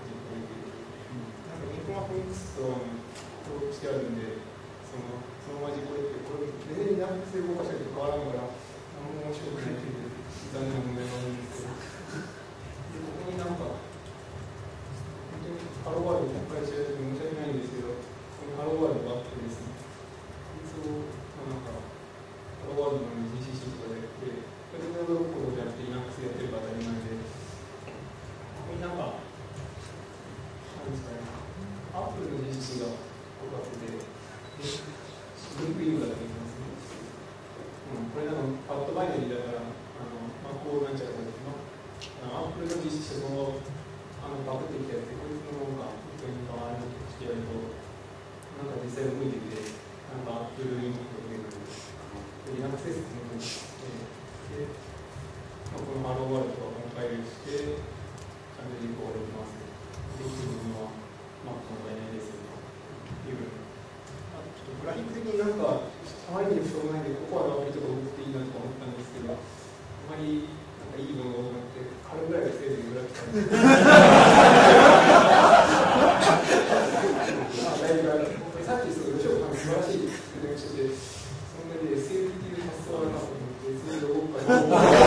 H: なんかインフォマフィックスと登録してあるんで、そのまま実行できて、これ全然Linuxで動かしたりと変わらんから、何も面白くないという残念な問題があるんですけど、でここになんか、ハローワールドを公開してると申し訳ないんですけど、このハローワールドがあってですね、いつもなんか、ハローワールドの GCC とかでやって、これでドロップをやって Linux でやってるか当たり前で、ここになんか、なんですかね、Apple の GCC がここあってて、リンクインだと言いますね。これなんか、パッドバイナリーだから、Mac をなんちゃらだけど、Apple の GCC そのパクってきたやつで、こいつの方が本当に変わるとしてやると、なんか実際動いてて、なんか Apple インプットが出るので、Linux ですってのをして、このハローワールドをコンパイルして、ちゃんと実行ができます。できるのは Mac の概念ですよという。ちょっとグラフィック的になんか、あまりにもしょうがないんで、ここはラッピーとか送っていいなとか思ったんですけど、あまりなんかいいものが多くなって、軽ぐらいでせいぜいグラフィックさっき吉岡さん素晴らしい説明をしてて、そんなに SL っていう発想はなかったので、SL を動くか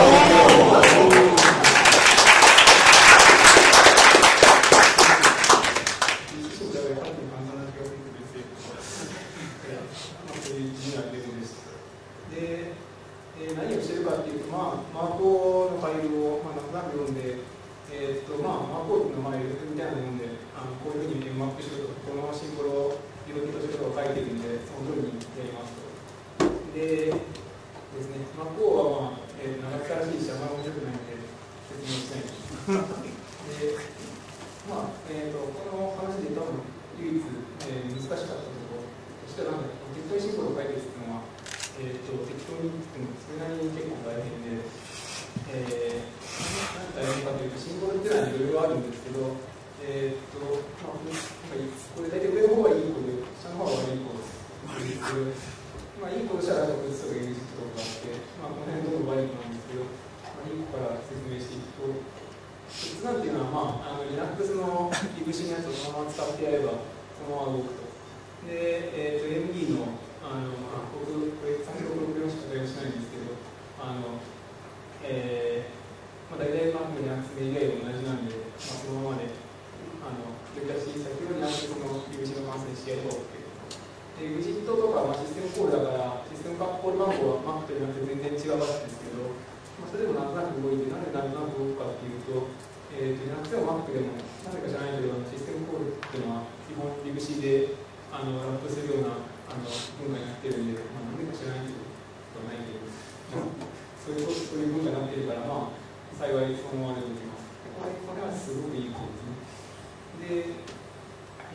H: 何をしてるかっていうと、マーコのファイルをなんとなく読んで、マーコのファイルみたいなのを読んで、こういうふうにマップしろとか、このシンボルを色々としてとか書いてるんで、その通りにやりますと。でですね、マーコは長ったらしいし、あまり面白くないので説明したいで、この話で多分唯一、難しかったところとしては、適当にシンボルを書いてるっていうのは、適当に作るのそれなりに結構大変で、何大変かというと、シンボルっていうのはいろいろあるんですけど、これ大体上の方はいい子で、下の方は悪い子です。いい子としたら、こいつとか EXIT とかがあって、この辺どんどん悪い子なんですけど、いい子から説明していくと、切断っていうのは、Linux のリブシのやつをそのまま使ってやれば、そのまま動くと。で、MD の僕、これ3664しか対応しないんですけど、大体Mac の Linux で以外と同じなんで、そのままで、呼び出し先を Linux のリブシの完成してやれば OK。で、EXIT とかシステムコールだから、システムコール番号は Mac と Linux で全然違うわけですけど、それでもなんとなく動いて、なんでなんとなく動くかっていうと、Linux でも Mac でも、なぜか知らないけど、システムコールっていうのは、基本リブシでラップするような文化になってるんで、なんでか知らないけど、ないけど、そういう文化になってるから、幸いそのままで動きます。これはすごくいいことですね。で、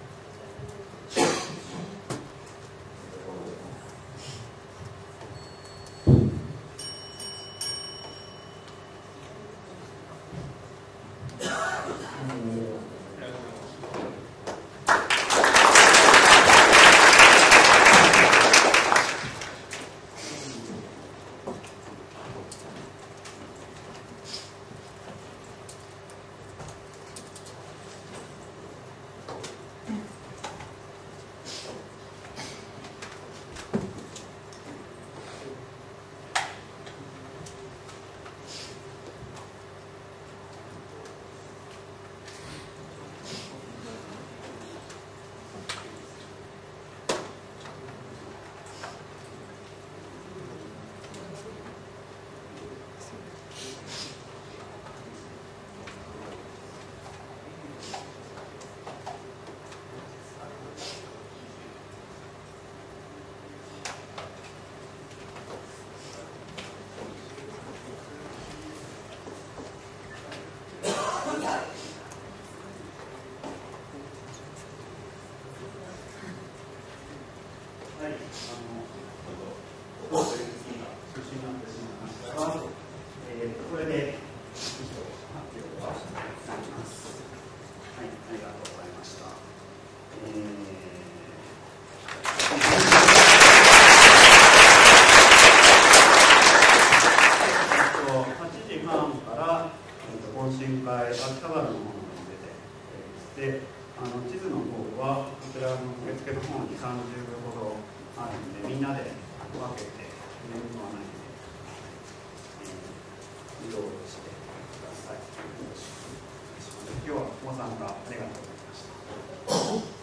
I: 秋葉原の方に出て、地図の方はこちらの受付の方に30分ほどあるので、みんなで分けて面倒はないので、移動してください。今日はご参加ありがとうございました。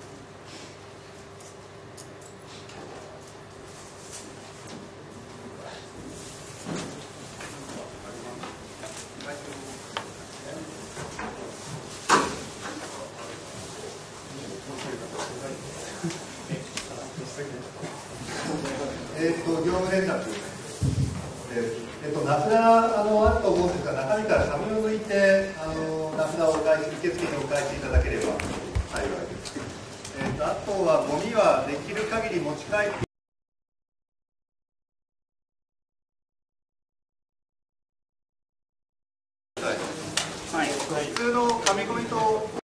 B: 業務連絡で、名札あると思うんですが、中身から紙を抜いて名札を受付にお返しいただければ幸いです。あとはゴミはできる限り持ち帰って普通の紙ゴミと